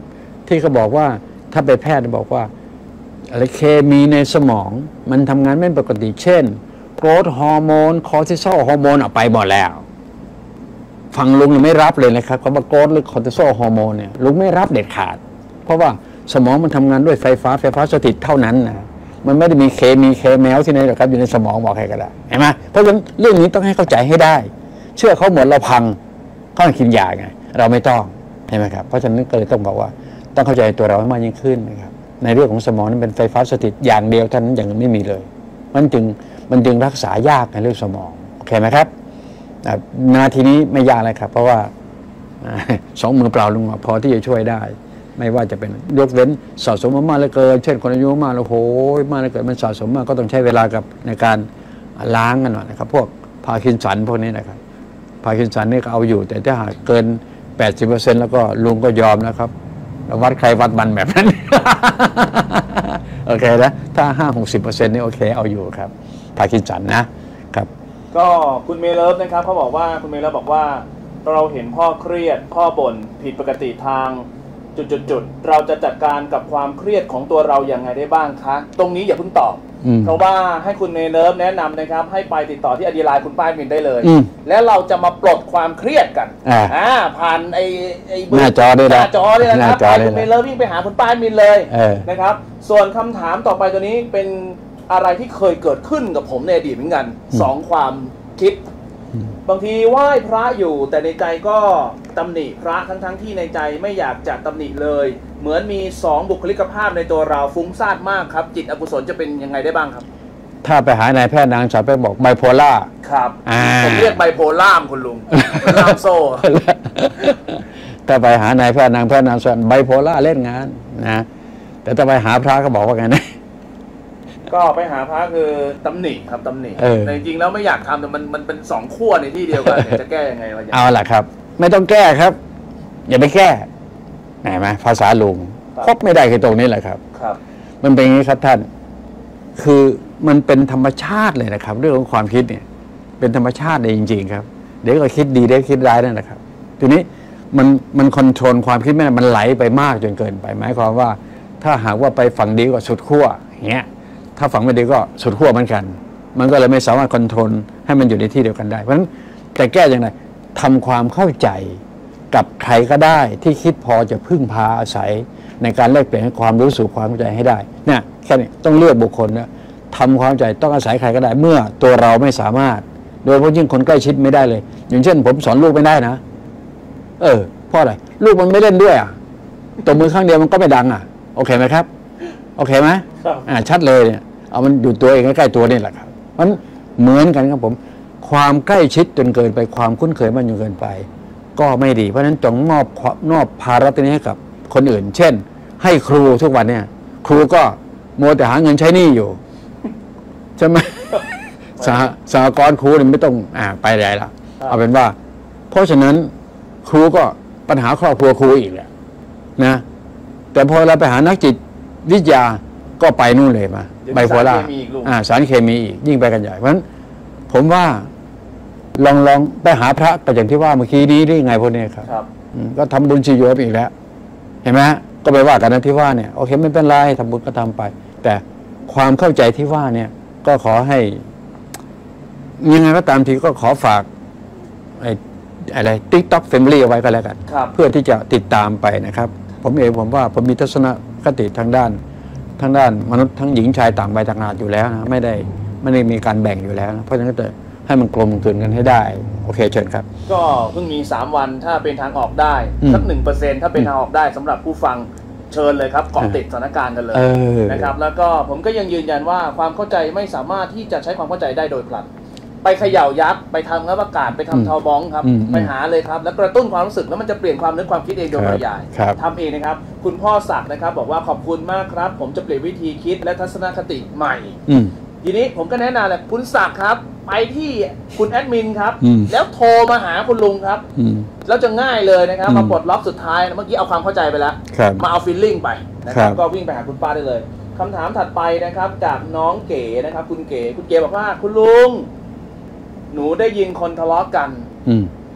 ที่เขาบอกว่าถ้าไปแพทย์บอกว่าอะไรเคมีในสมองมันทำงานไม่ปกติเช่นโกรทฮอร์โมนคอร์ติซอลฮอร์โมนเอาไปหมดแล้วฟังลุงไม่รับเลยนะครับคำว่าโกรทหรือคอร์ติซอลฮอร์โมนเนี่ยลุงไม่รับเด็ดขาดเพราะว่าสมองมันทำงานด้วยไฟฟ้าไฟฟ้าสถิตเท่านั้นนะมันไม่ได้มีเคมีเคแมวที่ไหนหรอกครับอยู่ในสมองบอกใครก็ได้เห็นไหมเพราะฉะนั้นเรื่องนี้ต้องให้เข้าใจให้ได้เชื่อเขาหมดเราพังเขากินยาไงเราไม่ต้องเห็นไหมครับเพราะฉะนั้นก็เลยต้องบอกว่าต้องเข้าใจตัวเราให้มากยิ่งขึ้นนะครับในเรื่องของสมองนั้นเป็นไฟฟ้าสถิตอย่างเดียวเท่านั้นอย่างอื่นไม่มีเลยมันจึงมันจึงรักษายากในเรื่องสมองโอเคไหมครับนาทีนี้ไม่ยากเลยครับเพราะว่าสองมือเปล่าลุงพอที่จะช่วยได้ไม่ว่าจะเป็นยกเว้นสะสมมากเหลือเกินเช่นคนอายุมากแล้วโหยมากเหลือเกินมันสะสมมากก็ต้องใช้เวลากับในการล้างกันหน่อยนะครับพวกพาร์กินสันพวกนี้นะครับพาร์กินสันนี่ก็เอาอยู่แต่ถ้าหากเกิน แปดสิบเปอร์เซ็นต์ แล้วก็ลุงก็ยอมนะครับวัดใครวัดมันแบบนั้น โอเคนะถ้า ห้าถึงหกสิบเปอร์เซ็นต์ นี่โอเคเอาอยู่ครับพาร์กินสันนะครับก็คุณเมเลิฟนะครับเขาบอกว่าคุณเมเลิฟบอกว่าเราเห็นพ่อเครียดพ่อบ่นผิดปกติทางจุดๆเราจะจัดการกับความเครียดของตัวเราอย่างไรได้บ้างคะตรงนี้อย่าเพิ่งตอบเพราะว่าให้คุณเมเลิฟแนะนำนะครับให้ไปติดต่อที่อดีไลน์คุณป้ายมินได้เลยแล้วเราจะมาปลดความเครียดกันอ่าผ่านไอ้ไอ้หน้าจอได้หน้าจอได้แล้วนะครับไปคุณเมเลิฟวิ่งไปหาคุณป้ายมินเลยนะครับส่วนคำถามต่อไปตัวนี้เป็นอะไรที่เคยเกิดขึ้นกับผมในอดีตเหมือนกันสองความคิดบางทีไหว้พระอยู่แต่ในใจก็ตำหนิพระทั้งๆ ท, ที่ในใจไม่อยากจะตำหนิเลยเหมือนมีสองบุคลิกภาพในตัวเราฟุ้งซ่านมากครับจิตอกุศลจะเป็นยังไงได้บ้างครับถ้าไปหานายแพทย์นางสาวไปบอกไบโพล่าครับผมเรียกไบโพล่ามคุณลุงล่ามโซ่ถ้าไปหานายแพทย์นางแพทย์นางสาวไบโพล่าเล่นงานนะแต่ถ้าไปหาพระก็บอกว่าไงนะก็ไปหาพระคือตำหนิครับตำหนิแต่จริงๆแล้วไม่อยากทำแต่มันมันเป็นสองขั้วในที่เดียวกันจะแก้ยังไงวะเอาล่ะครับไม่ต้องแก้ครับอย่าไปแก้ไหนไหมภาษาลุงครบไม่ได้คือตรงนี้แหละครับครับมันเป็นอย่างนี้ครับท่านคือมันเป็นธรรมชาติเลยนะครับเรื่องของความคิดเนี่ยเป็นธรรมชาติเลยจริงๆครับเดี๋ยวก็คิดดีเดี๋ยวคิดร้ายนั่นแหละครับทีนี้มันมันคอนโทรลความคิดไม่ได้มันไหลไปมากจนเกินไปหมายความว่าถ้าหากว่าไปฝั่งดีก็สุดขั้วอย่างเงี้ยถ้าฝั่งไม่ดีก็สุดขั้วเหมือนกันมันก็เลยไม่สามารถคอนโทรลให้มันอยู่ในที่เดียวกันได้เพราะฉะนั้นจะแก้อย่างไรทำความเข้าใจกับใครก็ได้ที่คิดพอจะพึ่งพาอาศัยในการแลกเปลี่ยนความรู้สู่ความเข้าใจให้ได้เนี่ยแค่นี้ต้องเลือกบุคคลนะทำความเข้าใจต้องอาศัยใครก็ได้เมื่อตัวเราไม่สามารถโดยเฉพาะยิ่งคนใกล้ชิดไม่ได้เลยอย่างเช่นผมสอนลูกไม่ได้นะเออเพราะอะไรลูกมันไม่เล่นด้วยอ่ะตัวมือข้างเดียวมันก็ไม่ดังอ่ะโอเคไหมครับโอเคไหมอ่าชัดเลยเนี่ยเอามันอยู่ตัวเองใกล้ๆตัวนี่แหละครับมันเหมือนกันครับผมความใกล้ชิดจนเกินไปความคุ้นเคยมันจนเกินไปก็ไม่ดีเพราะฉะนั้นจงมอบมอบภาระตัวนี้ให้กับคนอื่นเช่นให้ครูทุกวันเนี่ยครูก็มัวแต่หาเงินใช้หนี้อยู่ใช่ไหมสหสหกรณ์ครูเนี่ยไม่ต้องอ่าไปไหนละเอาเป็นว่าเพราะฉะนั้นครูก็ปัญหาครอบครัวครูอีกแหละนะแต่พอเราไปหานักจิตวิทยาก็ไปนู่นเลยมาไบโพล่าอ่าสารเคมีอีกยิ่งไปกันใหญ่เพราะฉะนั้นผมว่าลองลองไปหาพระก็อย่างที่ว่าเมื่อกี้นี้ได้ไงพวกนี้ครับก็ทำบุญชีโยมอีกแล้วเห็นไหมก็ไปว่ากันนะที่ว่าเนี่ยโอเคไม่เป็นไรทำบุญก็ทำไปแต่ความเข้าใจที่ว่าเนี่ยก็ขอให้ยังไงก็ตามทีก็ขอฝากไอ้อะไร TikTok Family เอาไว้ก็แล้วกันเพื่อที่จะติดตามไปนะครับผมเองผมว่าผมมีทัศนคติทางด้านทางด้านมนุษย์ทั้งหญิงชายต่างใบต่างงานอยู่แล้วนะไม่ได้ไม่ได้มีการแบ่งอยู่แล้วนะเพราะฉะนั้นก็จะให้มันกลมกลืนกันให้ได้โอเคเชิญครับก็เพิ่งมีสามวันถ้าเป็นทางออกได้สักหนึ่งเปอร์เซ็นต์ถ้าเป็นทางออกได้สำหรับผู้ฟังเชิญเลยครับเกาะติดสถานการณ์กันเลยนะครับแล้วก็ผมก็ยังยืนยันว่าความเข้าใจไม่สามารถที่จะใช้ความเข้าใจได้โดยพลันไปเขย่ายักษ์ไปทำงับอากาศไปทำทาวบ้องครับไปหาเลยครับแล้วกระตุ้นความรู้สึกแล้วมันจะเปลี่ยนความนึกความคิดเองโดยปริยายทำเองนะครับคุณพ่อศักดิ์นะครับบอกว่าขอบคุณมากครับผมจะเปลี่ยนวิธีคิดและทัศนคติใหม่ทีนี้ผมก็แนะนำแหละคุณศักดิ์ครับไปที่คุณแอดมินครับแล้วโทรมาหาคุณลุงครับแล้วจะง่ายเลยนะครับมาปลดล็อกสุดท้ายเมื่อกี้เอาความเข้าใจไปแล้วมาเอาฟีลลิ่งไปนะครับก็วิ่งไปหาคุณป้าได้เลยคำถามถัดไปนะครับจากน้องเก๋นะครับคุณเก๋คุณเก๋บอกว่าคุณลุงหนูได้ยินคนทะเลาะกัน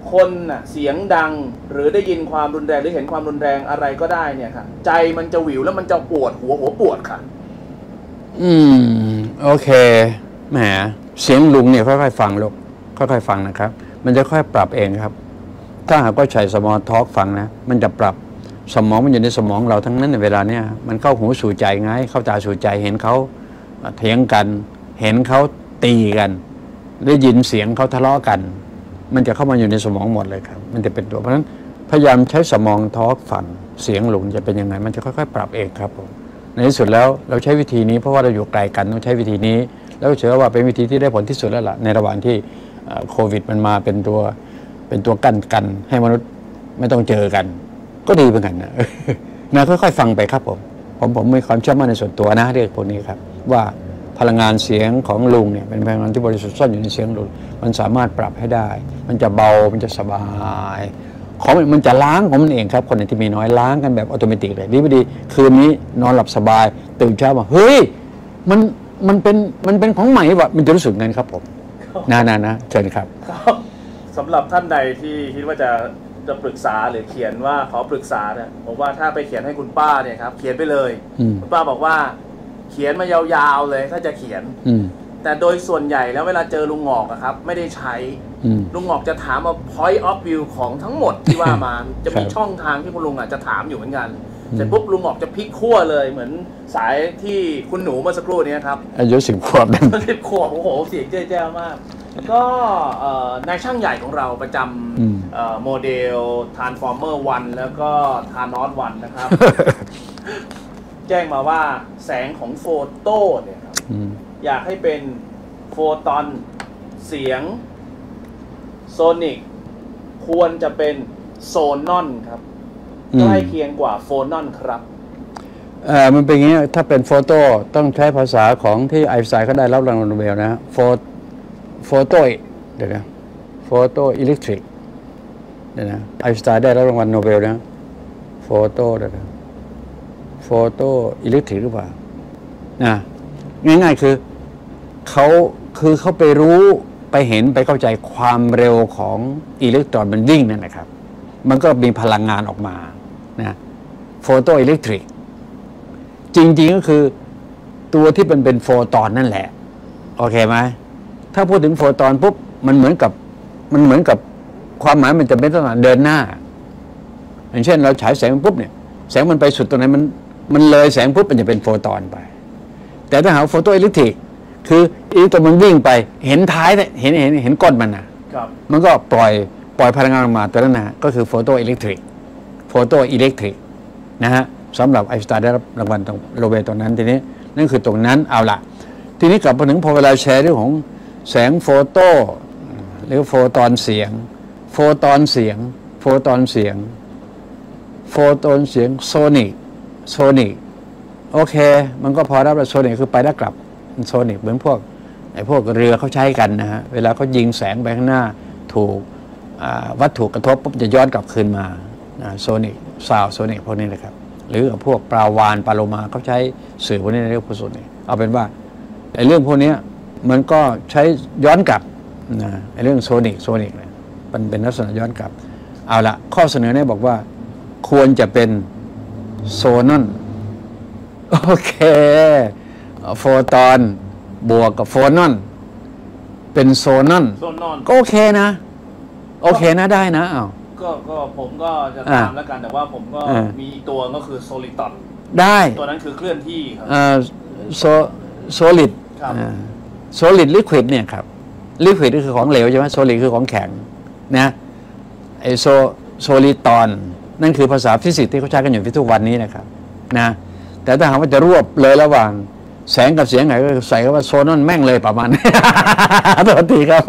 คนน่ะเสียงดังหรือได้ยินความรุนแรงหรือเห็นความรุนแรงอะไรก็ได้เนี่ยค่ะใจมันจะหวิวแล้วมันจะปวดหัวหัวปวดค่ะอืมโอเคแหมเสียงลุงเนี่ยค่อยๆฟังลูกค่อยๆฟังนะครับมันจะค่อยปรับเองครับถ้าหากว่าใช้สมอลทอล์กฟังนะมันจะปรับสมองมันอยู่ในสมองเราทั้งนั้นในเวลาเนี้ยมันเข้าหูสู่ใจไงเข้าตาสู่ใจเห็นเขาเถียงกันเห็นเขาตีกันได้ยินเสียงเขาทะเลาะกันมันจะเข้ามาอยู่ในสมองหมดเลยครับมันจะเป็นตัวเพราะฉะนั้นพยายามใช้สมองทอล์กฟังเสียงลุงจะเป็นยังไงมันจะค่อยๆปรับเองครับผมในที่สุดแล้วเราใช้วิธีนี้เพราะว่าเราอยู่ไกลกันต้องใช้วิธีนี้แล้วเชื่อว่าเป็นวิธีที่ได้ผลที่สุดแล้วล่ะในระหว่างที่โควิดมันมาเป็นตัวเป็นตัวกั้นกันให้มนุษย์ไม่ต้องเจอกันก็ดีเหมือนกันนะนะค่อยๆฟังไปครับผมผมผมมีความเชื่อมั่นในส่วนตัวนะเรื่องพวกนี้ครับว่าพลังงานเสียงของลุงเนี่ยเป็นพลังงานที่บริสุทธิ์ซ่อนอยู่ในเสียงลุงมันสามารถปรับให้ได้มันจะเบามันจะสบายของมันจะล้างของมันเองครับคนที่มีน้อยล้างกันแบบอัตโนมัติเลยดีไม่ดีคืนนี้นอนหลับสบายตื่นเช้ามาเฮ้ยมันมันเป็นมันเป็นของใหม่ว่ะมันจะรู้สึกงั้นครับผมนะนะนะเชิญครับสำหรับท่านใดที่คิดว่าจะจะปรึกษาหรือเขียนว่าขอปรึกษาเนี่ยผมว่าถ้าไปเขียนให้คุณป้าเนี่ยครับเขียนไปเลยคุณป้าบอกว่าเขียนมายาวๆเลยถ้าจะเขียนแต่โดยส่วนใหญ่แล้วเวลาเจอลุงหงอกอะครับไม่ได้ใช้ลุงหงอกจะถามว่า point of view ของทั้งหมดที่ว่ามาจะมีช่องทางที่คุณลุงอะจะถามอยู่เหมือนกันเสร็จปุ๊บลุงหงอกจะพลิกขั้วเลยเหมือนสายที่คุณหนูเมื่อสักครู่นี้ครับอายุสิบขวบสิบขวบโอ้โหเสียงเจ๊แจ้วมากก็นายช่างใหญ่ของเราประจำโมเดล Transformer วันแล้วก็ Thanos วันนะครับ แจ้งมาว่าแสงของโฟโต้เนี่ยครับอยากให้เป็นโฟตอนเสียงโซนิกควรจะเป็นโซนอนครับใกล้เคียงกว่าโฟนอนครับเออมันเป็นอย่างนี้ถ้าเป็นโฟโต้ต้องใช้ภาษาของที่ไอน์สไตน์เขาได้รับรางวัลโนเบลนะโฟโฟโต้เดี๋ยวนะโฟโต้อิเล็กทริกเดี๋ยวนะไอน์สไตน์ได้รับรางวัลโนเบลนะโฟโต้เดี๋ยวนะโฟโต้อิเล็กทริกหรือเปล่านะง่ายๆคือเขาคือเขาไปรู้ไปเห็นไปเข้าใจความเร็วของอิเล็กตรอนมันวิ่งนั่นนะครับมันก็มีพลังงานออกมานะโฟโตอิเล็กทริกจริงๆก็คือตัวที่เป็นเป็นโฟตอนนั่นแหละโอเคไหมถ้าพูดถึงโฟตอนปุ๊บมันเหมือนกับมันเหมือนกับความหมายมันจะเป็นต้องเดินหน้าอย่างเช่นเราฉายแสงปุ๊บเนี่ยแสงมันไปสุดตรงไหนมันมันเลยแสงปุ๊บมันจะเป็นโฟตอนไปแต่ถ้าหาโฟโตอิเล็กทริกคืออิเล็กตรอนมันวิ่งไปเห็นท้ายเห็นเห็นเห็นก้นมันนะมันก็ปล่อยปล่อยพลังงานออกมาตัวนั้นนะก็คือโฟโตอิเล็กทริกโฟโตอิเล็กทริกนะฮะสำหรับไอน์สไตน์ได้รับรางวัลตรงโนเบลตรงนั้นทีนี้นั่นคือตรงนั้นเอาละทีนี้กลับมาถึงพอเวลาแชร์เรื่องของแสงโฟโตหรือโฟตอนเสียงโฟตอนเสียงโฟตอนเสียงโฟตอนเสียงโซนิกโซนิกโอเคมันก็พอรับโซนิกคือไปแล้วกลับโซนิกเหมือนพวกไอ้พวกเรือเขาใช้กันนะฮะเวลาเขายิงแสงไปข้างหน้าถูกวัตถุกระทบปุ๊บจะย้อนกลับคืนมาโซนิกซาวโซนิกพวกนี้นะครับหรือพวกปลาวานปลาโลมาเขาใช้สื่อพวกนี้ในเรื่องโซนิกเอาเป็นว่าไอ้เรื่องพวกนี้มันก็ใช้ย้อนกลับนะไอ้เรื่องโซนิกโซนิกเนี่ยมันเป็นลักษณะย้อนกลับเอาละข้อเสนอเนี่ยบอกว่าควรจะเป็นโซนอนโอเคโฟตอนบวกกับโฟนอนเป็นโซนอนก็โอเคนะโอเคนะได้นะอ้าวก็ก็ผมก็จะตามแล้วกันแต่ว่าผมก็มีตัวก็คือโซลิดตอนได้ตัวนั้นคือเคลื่อนที่ครับโซโซลิดโซลิดลิควิดเนี่ยครับลิควิดก็คือของเหลวใช่ไหมโซลิดคือของแข็งนะไอโซโซลิดตอนนั่นคือภาษาฟิสิกส์ที่เขาใช้กันอยู่ทุกวันนี้นะครับนะแต่ถ้าหากว่าจะรวบเลยระหว่างแสงกับเสียงไหนก็ใส่คำว่าโซนอนแม่งเลยประมาณนี้โทษทีครับ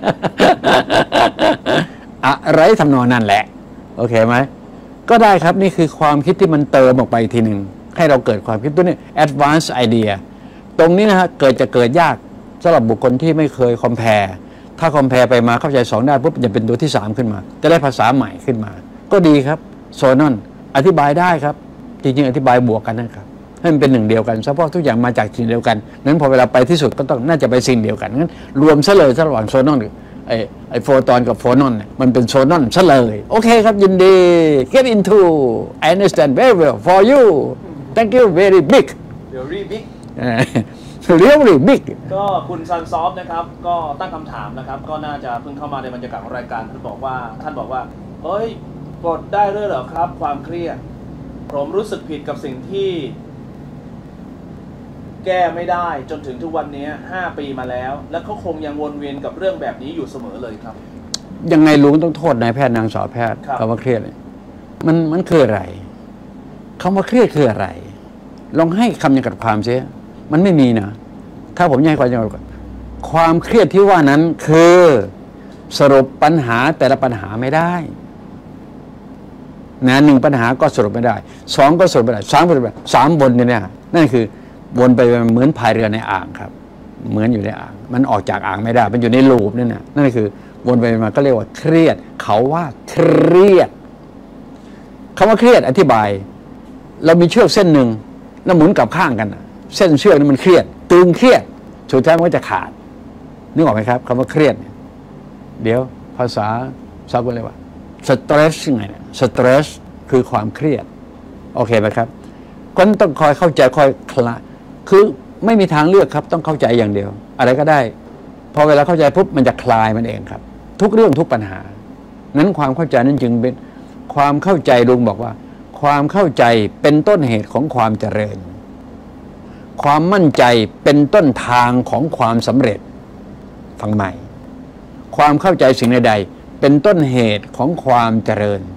อะไรทำนองนั่นแหละโอเคไหมก็ได้ครับนี่คือความคิดที่มันเติมออกไปทีหนึ่งให้เราเกิดความคิดตัวนี้ advanced idea ตรงนี้นะฮะเกิดจะเกิดยากสำหรับบุคคลที่ไม่เคย compare ถ้า compare ไปมาเข้าใจสองได้ปุ๊บจะเป็นตัวที่สามขึ้นมาจะได้ภาษาใหม่ขึ้นมาก็ดีครับโซนอนอธิบายได้ครับจริงๆอธิบายบวกกันนะครับให้มันเป็นหนึ่งเดียวกันเฉพาะทุกอย่างมาจากสิ่งเดียวกันนั้นพอเวลาไปที่สุดก็ต้องน่าจะไปสิ่งเดียวกันงั้นรวมซะเลยระหว่างโซนอนไอ้ไอ้โฟตอนกับโฟนอนเนี่ยมันเป็นโซนอนซะเลยโอเคครับยินดี get into I understand very well for you thank you very big very big really big ก็คุณซันซอฟนะครับก็ตั้งคำถามนะครับก็น่าจะเพิ่งเข้ามาในบรรยากาศของรายการท่านบอกว่าท่านบอกว่าเฮ้ยปลดได้ด้วยเหรอครับความเครียดผมรู้สึกผิดกับสิ่งที่แก้ไม่ได้จนถึงทุกวันนี้ห้าปีมาแล้วและเขาคงยังวนเวียนกับเรื่องแบบนี้อยู่เสมอเลยครับยังไงลุงต้องโทษนายแพทย์นางสาวแพทย์คำว่าเครียดมันมันคืออะไรคำว่าเครียดคืออะไรลองให้คำจำกัดความเสียมันไม่มีนะถ้าผมยังให้ความจำกัดความเครียดที่ว่านั้นคือสรุปปัญหาแต่ละปัญหาไม่ได้นะหนึ่งปัญหาก็สรุปไม่ได้สองก็สรุปไม่ได้สามก็สรุปไม่ได้สามบนเนี่ยนั่นคือวนไปเหมือนพายเรือในอ่างครับเหมือนอยู่ในอ่างมันออกจากอ่างไม่ได้มันอยู่ในลูปนั่นน่ะนั่นคือวนไปมาก็เรียกว่าเครียดเขาว่าเครียดคำว่าเครียดอธิบายเรามีเชือกเส้นหนึ่งแล้วหมุนกลับข้างกันเส้นเชือกนั้นมันเครียดตึงเครียดสุดท้ายมันก็จะขาดนึกออกไหมครับคำว่าเครียดเดี๋ยวภาษาซากุเรียกว่าสเตรสยังไงเนี่ยสเตรสคือความเครียดโอเคไหมครับคนต้องคอยเข้าใจคอยคลายคือไม่มีทางเลือกครับต้องเข้าใจอย่างเดียวอะไรก็ได้พอเวลาเข้าใจปุ๊บมันจะคลายมันเองครับทุกเรื่องทุกปัญหานั้นความเข้าใจนั้นจึงเป็นความเข้าใจลุงบอกว่าความเข้าใจเป็นต้นเหตุของความเจริญความมั่นใจเป็นต้นทางของความสำเร็จฟังใหม่ความเข้าใจสิ่งใดๆเป็นต้นเหตุของความเจริญ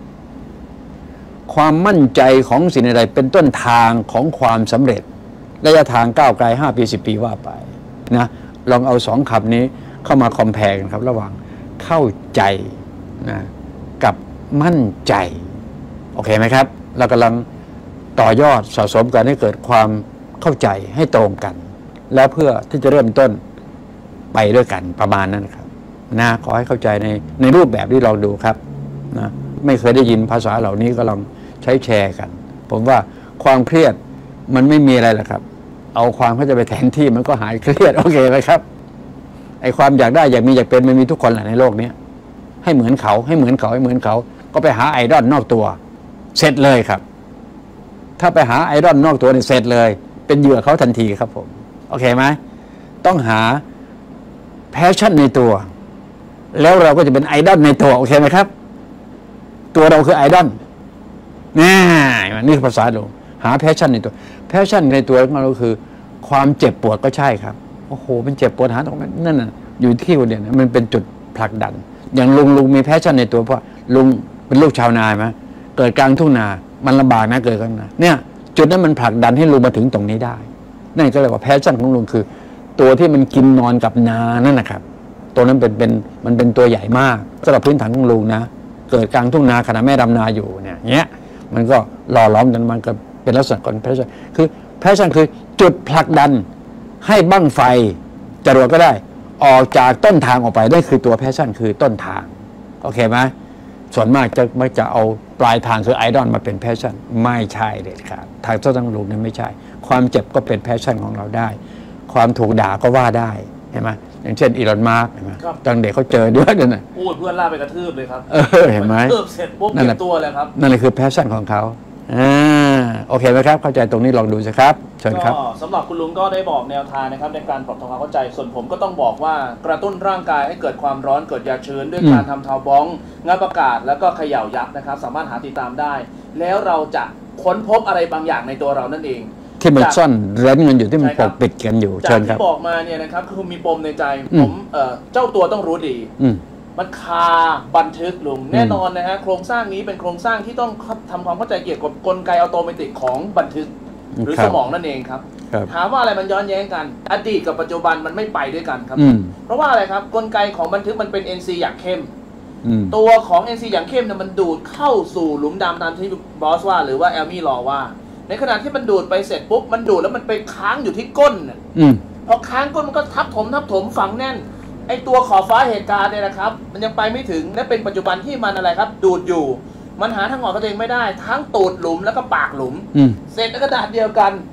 ความมั่นใจของสิ่งใดๆเป็นต้นทางของความสำเร็จระยะทางก้าวไกลห้าปีสิบปีว่าไปนะลองเอาสองคำนี้เข้ามาคอมแพร์กันครับระหว่างเข้าใจนะกับมั่นใจโอเคไหมครับเรากำลังต่อยอดสะสมกันให้เกิดความเข้าใจให้ตรงกันแล้วเพื่อที่จะเริ่มต้นไปด้วยกันประมาณนั้นครับนะขอให้เข้าใจในในรูปแบบที่เราดูครับนะไม่เคยได้ยินภาษาเหล่านี้ก็ลองใช้แชร์กันผมว่าความเครียดมันไม่มีอะไรหรอกครับเอาความเข้าใจไปแทนที่มันก็หายเครียดโอเคไหมครับไอ้ความอยากได้อยากมีอยากเป็นมันมีทุกคนแหละในโลกนี้ให้เหมือนเขาให้เหมือนเขาให้เหมือนเขาก็ไปหาไอดอลนอกตัวเสร็จเลยครับถ้าไปหาไอดอลนอกตัวเนี่ยเสร็จเลยเป็นเหยื่อเขาทันทีครับผมโอเคไหมต้องหาแพชชั่นในตัวแล้วเราก็จะเป็นไอดอลในตัวโอเคไหมครับตัวเราคือไอดอลนี่นี่คือภาษาลุงหาแพชชั่นในตัวแพชชั่นในตัวของเราคือความเจ็บปวดก็ใช่ครับโอ้โหมันเจ็บปวดหาตรงนั้นนั่นน่ะอยู่ที่คนเดียวมันเป็นจุดผลักดันอย่างลุงลุงมีแพชชั่นในตัวเพราะลุงเป็นลูกชาวนาไหมเกิดกลางทุ่งนามันลำบากนะเกิดกลางนาเนี่ยจุดนั้นมันผลักดันให้ลุงมาถึงตรงนี้ได้นั่นก็เรียกว่าแพชชั่นของลุงคือตัวที่มันกินนอนกับนานั่นนะครับตัวนั้นเป็นเป็นมันเป็นตัวใหญ่มากสำหรับพื้นฐานของลุงนะเกิดกลางทุ่งนาขณะแม่ดำนาอยู่เนี่ยเนี้ยมันก็หล่อล้อมกันมันก็เป็นลักษณะของแพชชั่นคือแพชชั่นคือจุดผลักดันให้บั้งไฟจรวดก็ได้ออกจากต้นทางออกไปนั่นคือตัวแพชชั่นคือต้นทางโอเคไหมส่วนมากจะมักจะเอาปลายทางคือไอดอลมาเป็นแพชชั่นไม่ใช่เด็ดขาดทางเจ้าตั้งลุงนั้นไม่ใช่ความเจ็บก็เป็นแพชชั่นของเราได้ความถูกด่าก็ว่าได้เห็นไหมอย่างเช่นอีลอนมาร์กเห็นไหมตอนเด็กเขาเจอเยอะเลยนะพูดเพื่อนล่าไปกระทืบเลยครับเออเห็นไหมกระทืบเสร็จปุ๊บเก็บตัวเลยครับนั่นแหละคือแพชชั่นของเขาอ่าโอเคไหมครับเข้าใจตรงนี้ลองดูสิครับเชิญครับก็สำหรับคุณลุงก็ได้บอกแนวทางนะครับในการปรับทำความเข้าใจส่วนผมก็ต้องบอกว่ากระตุ้นร่างกายให้เกิดความร้อนเกิดยาชื้นด้วยการทำเทาบ้องงับอากาศแล้วก็เขย่ายักษ์นะครับสามารถหาติดตามได้แล้วเราจะค้นพบอะไรบางอย่างในตัวเรานั่นเองที่มันซ่อนเร้นกันอยู่ที่มันปกปิดกันอยู่เชิญครับจากที่บอกมาเนี่ยนะครับคือมีปมในใจผมเอ่อเจ้าตัวต้องรู้ดีมันคาบันทึกลุงแน่นอนนะฮะโครงสร้างนี้เป็นโครงสร้างที่ต้องทำความเข้าใจเกี่ยวกับกลไกอัตโนมัติของบันทึกหรือสมองนั่นเองครับถามว่าอะไรมันย้อนแย้งกันอดีตกับปัจจุบันมันไม่ไปด้วยกันครับเพราะว่าอะไรครับกลไกของบันทึกมันเป็น เอ็น ซี อย่างเข้มตัวของ เอ็น ซี อย่างเข้มเนี่ยมันดูดเข้าสู่หลุมดำตามที่บอสว่าหรือว่าแอลมี่ลอว่าในขณะที่มันดูดไปเสร็จปุ๊บมันดูดแล้วมันไปค้างอยู่ที่ก้นพอค้างก้นมันก็ทับถมทับถมฝังแน่นไอตัวขอบฟ้าเหตุการณ์เนี่ยนะครับมันยังไปไม่ถึงและเป็นปัจจุบันที่มันอะไรครับดูดอยู่มันหาทางออกตัวเองไม่ได้ทั้งตูดหลุมแล้วก็ปากหลุมเศษกระดาษเดียวกัน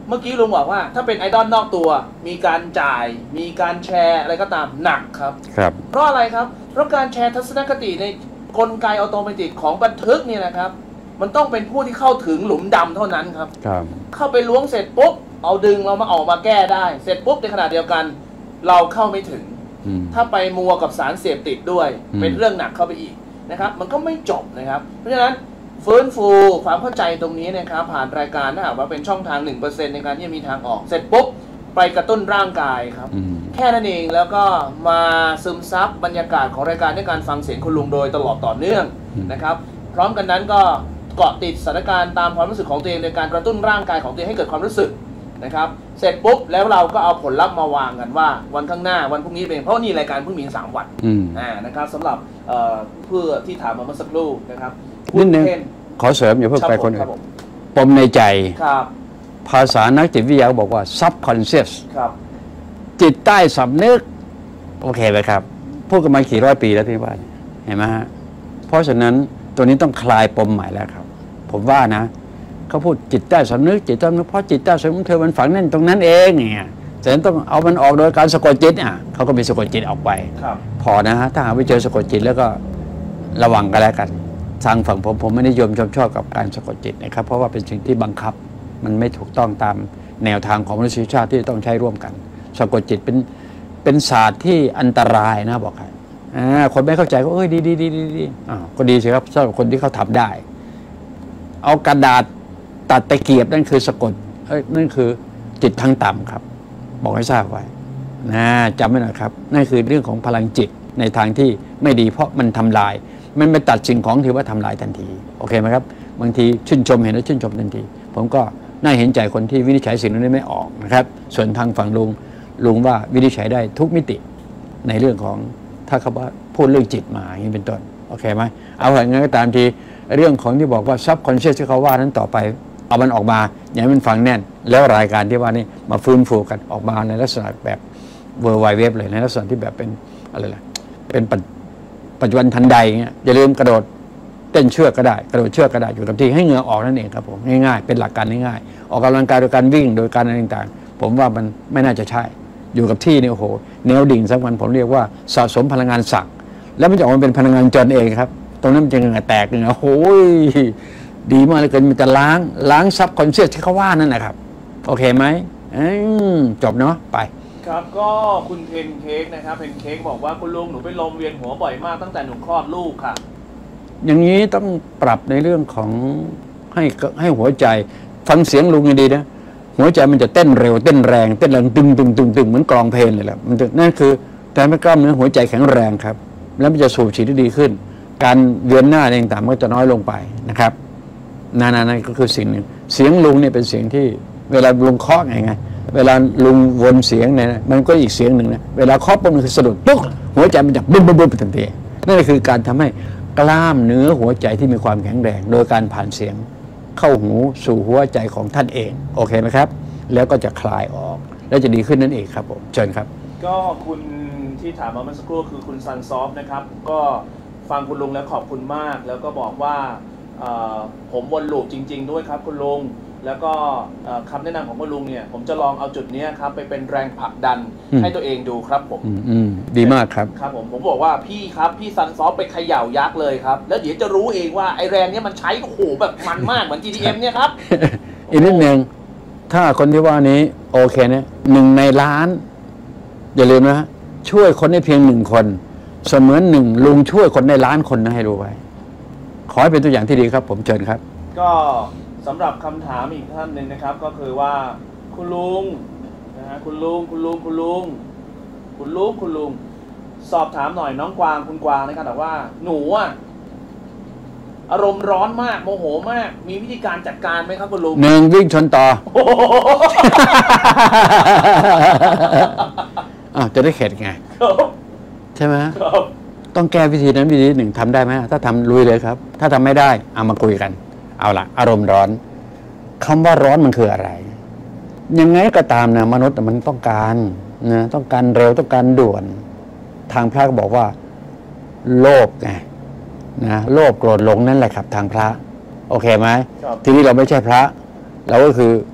เมื่อกี้ลุงบอกว่าถ้าเป็นไอดอลนอกตัวมีการจ่ายมีการแชร์อะไรก็ตามหนักครับครับเพราะอะไรครับเพราะการแชร์ทัศนคติในกลไกอัตโนมัติของบันทึกเนี่ยนะครับมันต้องเป็นผู้ที่เข้าถึงหลุมดำเท่านั้นครับครับเข้าไปล้วงเสร็จปุ๊บเอาดึงเรามาออกมาแก้ได้เสร็จปุ๊บในขณะเดียวกันเราเข้าไม่ถึงถ้าไปมัวกับสารเสพติดด้วยเป็นเรื่องหนักเข้าไปอีกนะครับมันก็ไม่จบนะครับเพราะฉะนั้นฟื้นฟูความเข้าใจตรงนี้นะครับผ่านรายการถ้าหากว่าเป็นช่องทาง หนึ่งเปอร์เซ็นต์ ในการที่จะมีทางออกเสร็จปุ๊บไปกระตุ้นร่างกายครับแค่นั้นเองแล้วก็มาซึมซับบรรยากาศของรายการด้วยการฟังเสียงคุณลุงโดยตลอดต่อเนื่องนะครับพร้อมกันนั้นก็เกาะติดสถานการณ์ตามความรู้สึกของตัวเองในการกระตุ้นร่างกายของตัวเองให้เกิดความรู้สึกนะครับเสร็จปุ๊บแล้วเราก็เอาผลลัพธ์มาวางกันว่าวันข้างหน้าวันพรุ่งนี้เป็นเพราะนี่รายการเพิ่งมีสามวันอ่านะครับสำหรับเพื่อที่ถามมาเมื่อสักครู่นะครับนิดนึงขอเสริมอย่าเพิ่งไปคนอื่นปมในใจภาษานักจิตวิทยาบอกว่า subconscious จิตใต้สำนึกโอเคไหมครับพูดกันมากี่ร้อยปีแล้วที่ว่าเห็นไหมฮะเพราะฉะนั้นตัวนี้ต้องคลายปมใหม่แล้วครับผมว่านะเขาพูดจิตใต้สำนึกจิตใต้สำนึกเพราะจิตใต้สำนึกเธอมันฝังแน่นตรงนั้นเองเนี่ยฉะนั้นต้องเอามันออกโดยการสะกดจิตอ่ะเขาก็มีสะกดจิตออกไปพอนะฮะถ้าหาไปเจอสะกดจิตแล้วก็ระวังกันแล้วกันทางฝั่งผมผมไม่นิยมชมชอบกับการสะกดจิตนะครับเพราะว่าเป็นสิ่งที่บังคับมันไม่ถูกต้องตามแนวทางของมนุษยชาติที่ต้องใช้ร่วมกันสะกดจิตเป็นเป็นศาสตร์ที่อันตรายนะบอกใครอ่าคนไม่เข้าใจก็เอ้ยดีดีดีดีดีอ่าก็ดีสิครับสำหรับคนที่เขาทำได้เอากระดาษตัดตะเกียบนั่นคือสะกดเอ้ยนั่นคือจิตทางต่ำครับบอกให้ทราบไว้นะจำไว้หน่อยครับนั่นคือเรื่องของพลังจิตในทางที่ไม่ดีเพราะมันทำลายมันไปตัดสิ่งของถือว่าทำลายทันทีโอเคไหมครับบางทีชื่นชมเห็นแล้วชื่นชมทันทีผมก็น่าเห็นใจคนที่วินิจฉัยสิ่งนั้นไม่ออกนะครับส่วนทางฝั่งลุงลุงว่าวินิจฉัยได้ทุกมิติในเรื่องของถ้าเขาว่าพูดเรื่องจิตมาอย่างนี้เป็นต้นโอเคไหมเอาอย่างนั้นก็ตามทีเรื่องของที่บอกว่าซับคอนเชียสที่เขาว่านั้นต่อไปเอามันออกมาอย่างมันฟังแน่นแล้วรายการที่ว่านี่มาฟื้นฟูกันออกมาในลักษณะแบบเวอร์ไวเว็บเลยในลักษณะที่แบบเป็นอะไรล่ะเป็นปัจจุบันทันใดเงี้ยอย่าลืมกระโดดเต้นเชือกก็ได้กระโดดเชือกก็ได้อยู่กับที่ให้เหงื่อออกนั่นเองครับผมง่ายๆเป็นหลักการง่ายๆออกกำลังกายโดยการวิ่งโดยการอะไรต่างๆผมว่ามันไม่น่าจะใช่อยู่กับที่เนี่ยโอ้โหแนวดิ่งสักวันผมเรียกว่าสะสมพลังงานศักดิ์แล้วมันจะออกมาเป็นพลังงานจนเองครับตรงนั้นมันจะเหงื่อแตกเหงื่อโอ้ยดีมากเลยเกินมันจะล้างล้างซับคอนเชียสที่เขาว่านั่นนะครับโอเคไหมจบเนาะไปครับก็คุณเพนเค้กนะครับเพนเค้กบอกว่าคุณลุงหนูเป็นลมเวียนหัวบ่อยมากตั้งแต่หนูคลอดลูกค่ะอย่างนี้ต้องปรับในเรื่องของให้ให้หัวใจฟังเสียงลุงดีนะหัวใจมันจะเต้นเร็วเต้นแรงเต้นแรงตึงตึงตึงตึงเหมือนกลองเพลงเลยแหละมันนั่นคือแต่ไม่กล้ามเนื้อหัวใจแข็งแรงครับแล้วมันจะสูบฉีดได้ดีขึ้นการเวียนหน้าต่างๆก็จะน้อยลงไปนะครับนานานั่นก็คือสิ่งหนึ่งเสียงลุงเนี่ยเป็นเสียงที่เวลาลุงเคาะไงไงเวลาลุงวนเสียงเนี่ยมันก็อีกเสียงหนึ่งนะเวลาเคาะปุ๊บมันคือสะดุดปุ๊บหัวใจมันจะบึ้มบึ้มบึ้มทันทีนั่นคือการทำให้กล้ามเนื้อหัวใจที่มีความแข็งแรงโดยการผ่านเสียงเข้าหูสู่หัวใจของท่านเองโอเคไหมครับแล้วก็จะคลายออกแล้วจะดีขึ้นนั่นเองครับผมเชิญครับก็คุณที่ถามมาเมื่อสักครู่คือคุณซันซอฟนะครับก็ฟังคุณลุงแล้วขอบคุณมากแล้วก็บอกว่าผมวนลูปจริงๆด้วยครับคุณลุงแล้วก็คำแนะนำของคุณลุงเนี่ยผมจะลองเอาจุดนี้ครับไปเป็นแรงผลักดันให้ตัวเองดูครับผมดีมากครับครับผมผมบอกว่าพี่ครับพี่ซันซอฟไปเขย่ายักษ์เลยครับแล้วเดี๋ยวจะรู้เองว่าไอแรงนี้มันใช้โอ้โหแบบมันมากเหมือน จี ที เอ็ม เนี่ยครับอีกนิดนึงถ้าคนที่ว่านี้โอเคนะหนึ่งในล้านอย่าลืมนะช่วยคนได้เพียงหนึ่งคนเสมือนหนึ่งลุงช่วยคนได้ล้านคนนะให้รู้ไว้ขอให้เป็นตัวอย่างที่ดีครับผมเชิญครับก็สำหรับคำถามอีกท่านหนึ่งนะครับก็คือว่าคุณลุงนะฮะคุณลุงคุณลุงคุณลุงคุณลุงคุณลุงสอบถามหน่อยน้องกวางคุณกวางนะครับแต่ว่าหนูอ่ะอารมณ์ร้อนมากโมโหมากมีวิธีการจัดการไหมครับคุณลุงหนึ่งวิ่งชนต่ออ้าวจะได้เข็ดไงใช่ไหมต้องแก้วิธีนั้นวิธีหนึ่งทำได้ไหมถ้าทำลุยเลยครับถ้าทำไม่ได้เอามาคุยกันเอาละอารมณ์ร้อนคำว่าร้อนมันคืออะไรยังไงก็ตามนะมนุษย์มันต้องการนะต้องการเร็วต้องการด่วนทางพระก็บอกว่าโลภไงนะโลภโกรธหลงนั่นแหละครับทางพระโอเคไหมทีนี้เราไม่ใช่พระเราก็คือ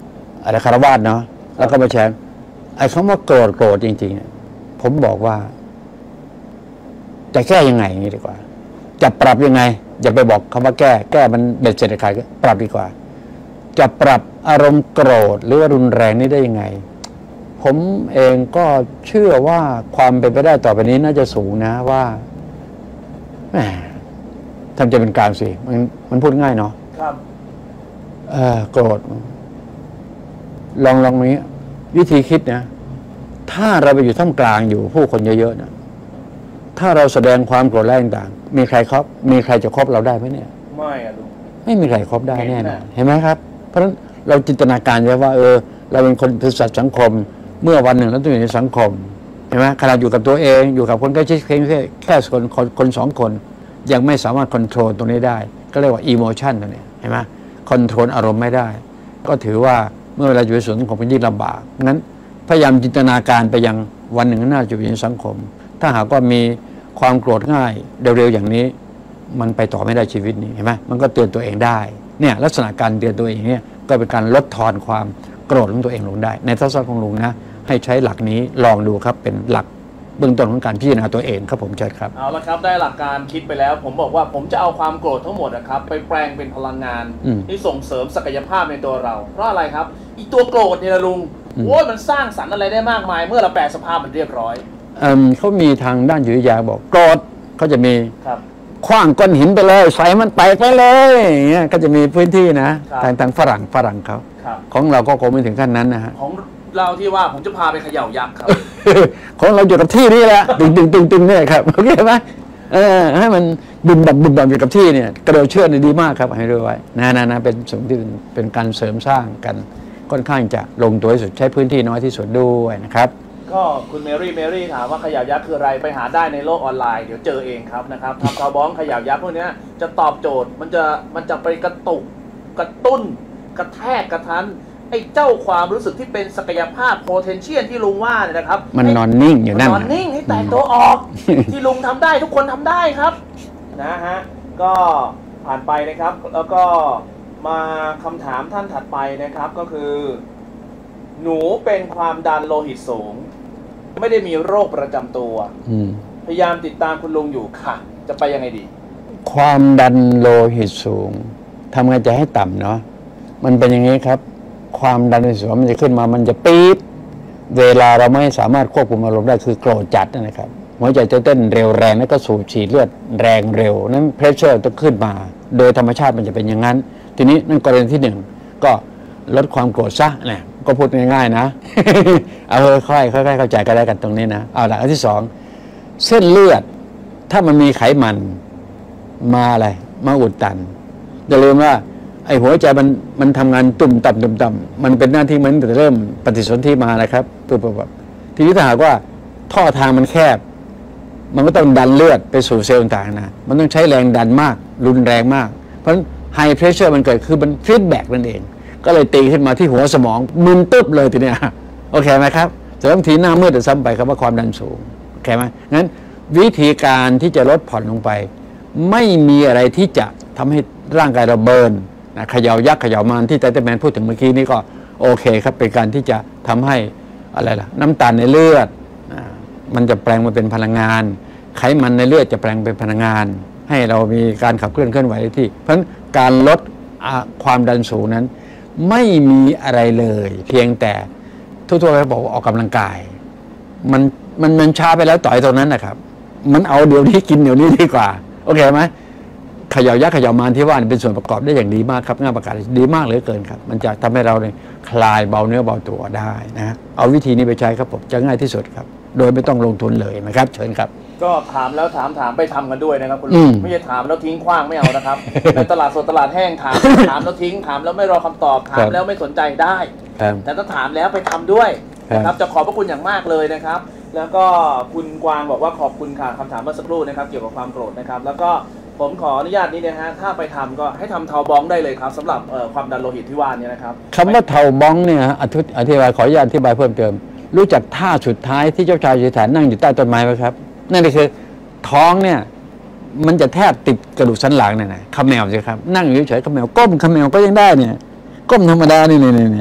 อะไรคารวาสเนาะแล้วก็มาแชร์ไอ้คำว่าโกรธโกรธจริงๆผมบอกว่าจะแก้ยังไงอย่างนี้ดีกว่าจะปรับยังไงอย่าไปบอกคำว่าแก้แก้มันเบ็ดเสร็จขายปรับดีกว่าจะปรับอารมณ์โกรธหรือว่ารุนแรงนี้ได้ยังไงผมเองก็เชื่อว่าความเป็นไปได้ต่อไปนี้น่าจะสูงนะว่าแหมทำใจเป็นกลางสิมันมันพูดง่ายเนาะครับเออโกรธลองลองนี้วิธีคิดนะถ้าเราไปอยู่ท่ามกลางอยู่ผู้คนเยอะๆนะถ้าเราแสดงความโกรธแรงต่างมีใครครบมีใครจะคบเราได้ไหมเนี่ยไม่อะลุงไม่มีใครคบได้แน่นอนเห็นไหมครับเพราะฉะนั้นเราจินตนาการไว้ว่าเออเราเป็นคนเป็นสัตว์สังคมเมื่อวันหนึ่งเราต้องอยู่ในสังคมเห็นไหมขณะอยู่กับตัวเองอยู่กับคนใกล้ชิดเพียงแค่แค่คนคนคนสองคนยังไม่สามารถควบคุมตรงนี้ได้ก็เรียกว่าอีโมชันตัวนี้เห็นไหมควบคุมอารมณ์ไม่ได้ก็ถือว่าเมื่อเวลาอยู่ในสังคมเป็นยิ่งลำบากงั้นพยายามจินตนาการไปยังวันหนึ่งน่าจะอยู่ในสังคมถ้าหากว่ามีความโกรธง่ายเร็วๆอย่างนี้มันไปต่อไม่ได้ชีวิตนี้เห็นไหมมันก็เตือนตัวเองได้เนี่ยลักษณะการเตือนตัวเองเนี่ยก็เป็นการลดทอนความโกรธของตัวเองลงได้ในทัศนะของลุงนะให้ใช้หลักนี้ลองดูครับเป็นหลักเบื้องต้นของการพิจารณาตัวเองครับผมเชิญครับเอาละครับได้หลักการคิดไปแล้วผมบอกว่าผมจะเอาความโกรธทั้งหมดนะครับไปแปลงเป็นพลังงานที่ส่งเสริมศักยภาพในตัวเราเพราะอะไรครับอีตัวโกรธเนี่ยลุงโอ้ยมันสร้างสรรค์อะไรได้มากมายเมื่อเราแปลสภาพมันเรียบร้อยเอ่อเขามีทางด้านจิตวิทยาบอกโกรธเขาจะมีครับขว้างก้อนหินไปเลยใส่มันไปไปเลยอย่างเงี้ยก็จะมีพื้นที่นะทางทางฝรั่งฝรั่งเขาของเราก็คงไม่ถึงขั้นนั้นนะฮะของเราที่ว่าผมจะพาไปเขย่ายักษ์ครับของเราอยู่กับที่นี่แหละตึงตึงตึงตึงเนี่ยครับโอเคไหมเออให้มันบุ่มบั่มบุ่มบั่มอยู่กับที่เนี่ยกระโดดเชือกดีมากครับให้รู้ไว้นะนะนะเป็นสิ่งที่เป็นการเสริมสร้างกันค่อนข้างจะลงตัวที่สุดใช้พื้นที่น้อยที่สุดด้วยนะครับก็คุณเมรี่เมรี่ถามว่าเขย่ายักษ์คืออะไรไปหาได้ในโลกออนไลน์เดี๋ยวเจอเองครับนะครับทำคาร์บอนเขย่ายักษ์พวกนี้จะตอบโจทย์มันจะมันจะไปกระตุกกระตุ้นกระแทกกระทันไอ้เจ้าความรู้สึกที่เป็นศักยภาพ potential ที่ลุงว่าเนี่ยนะครับมันนอนนิ่งอยู่นั่นนอนนิ่งให้แตกตัวออก ที่ลุงทำได้ทุกคนทำได้ครับนะฮะก็ผ่านไปนะครับแล้วก็มาคำถามท่านถัดไปนะครับก็คือหนูเป็นความดันโลหิตสูงไม่ได้มีโรคประจำตัวพยายามติดตามคุณลุงอยู่ค่ะจะไปยังไงดีความดันโลหิตสูงทำไงจะให้ต่ำเนาะมันเป็นอย่างนี้ครับความดันโลหิตสูงมันจะขึ้นมามันจะปี๊ดเวลาเราไม่สามารถควบคุมอารมณ์ได้คือโกรธจัดนะครับหัวใจจะเต้นเร็วแรงแล้วก็สูบฉีดเลือดแรงเร็วนั้นเพรสเชอร์ต้องขึ้นมาโดยธรรมชาติมันจะเป็นอย่างนั้นทีนี้นั่นกรณีที่หนึ่งก็ลดความโกรธซะเนี่ยก็พูดง่ายๆนะเอาค่อยๆค่อยๆเข้าใจกันได้กันตรงนี้นะเอาละอันที่สองเส้นเลือดถ้ามันมีไขมันมาอะไรมาอุดตันอย่าลืมว่าไอ้หัวใจมันมันทำงานตุ่มต่ำตุ่มต่ำมันเป็นหน้าที่มันแต่เริ่มปฏิสนธิมานะครับปุ๊บปุ๊บทีนี้ถ้าหากว่าท่อทางมันแคบมันก็ต้องดันเลือดไปสู่เซลล์ต่างๆนะมันต้องใช้แรงดันมากรุนแรงมากเพราะฉะนั้นไฮเพรสเชอร์มันเกิดคือมันฟีดแบ็กนั่นเองก็เลยตีขึ้นมาที่หัวสมองมึนตึ๊บเลยทีเนี้ยโอเคไหมครับแต่บางทีหน้ามืดจะซ้ำไปครับว่าความดันสูงโอเคไหมงั้นวิธีการที่จะลดผ่อนลงไปไม่มีอะไรที่จะทำให้ร่างกายเราเบิร์นนะเขย่ายักษ์เขย่ามารที่ไทเทอร์แมนพูดถึงเมื่อกี้นี้ก็โอเคครับเป็นการที่จะทำให้อะไรล่ะน้ำตาลในเลือดมันจะแปลงมาเป็นพลังงานไขมันในเลือดจะแปลงเป็นพลังงานให้เรามีการขับเคลื่อนเคลื่อนไหวที่เพราะฉะนั้นการลดความดันสูงนั้นไม่มีอะไรเลยเพียงแต่ทั่วๆไปบอกว่าออกกำลังกายมันมันมันช้าไปแล้วต่อยตรงนั้นนะครับมันเอาเดี๋ยวนี้กินเดี๋ยวนี้ดีกว่าโอเคไหมเขย่ายักษ์เขย่ามารที่ว่าเป็นส่วนประกอบได้อย่างดีมากครับงานประกาศดีมากเหลือเกินครับมันจะทำให้เราเนี่ยคลายเบาเนื้อเบาตัวได้นะเอาวิธีนี้ไปใช้ครับผมจะง่ายที่สุดครับโดยไม่ต้องลงทุนเลยนะครับเชิญครับก็ถามแล้วถามถามไปทำกันด้วยนะครับคุณลุงไม่ใช่ถามแล้วทิ้งขว้างไม่เอานะครับในตลาดสดตลาดแห้งถามถามแล้วทิ้งถามแล้วไม่รอคำตอบถามแล้วไม่สนใจได้แต่ถ้าถามแล้วไปทำด้วยนะครับจะขอบพระคุณอย่างมากเลยนะครับแล้วก็คุณกวางบอกว่าขอบคุณค่ะคำถามเมื่อสักครู่นะครับเกี่ยวกับความโกรธนะครับแล้วก็ผมขออนุญาตนี้นะฮะถ้าไปทำก็ให้ทำเทาบ้องได้เลยครับสำหรับความดันโลหิตที่ว่านี้นะครับคำว่าเทาบ้องเนี่ยอธิบายขออนุญาตอธิบายเพิ่มเติมรู้จักท่าสุดท้ายที่เจ้าชายสิทธัตถะนั่งอยู่ใต้ต้นไม้ไหมครับนั่นคือท้องเนี่ยมันจะแทบติดกระดูกสันหลังเนี่ยนะขมแมวสิครับนั่งอยู่เฉยๆขมแมวก้มขมแมวก็ยังได้เนี่ยก้มธรรมดานี่นี่นี่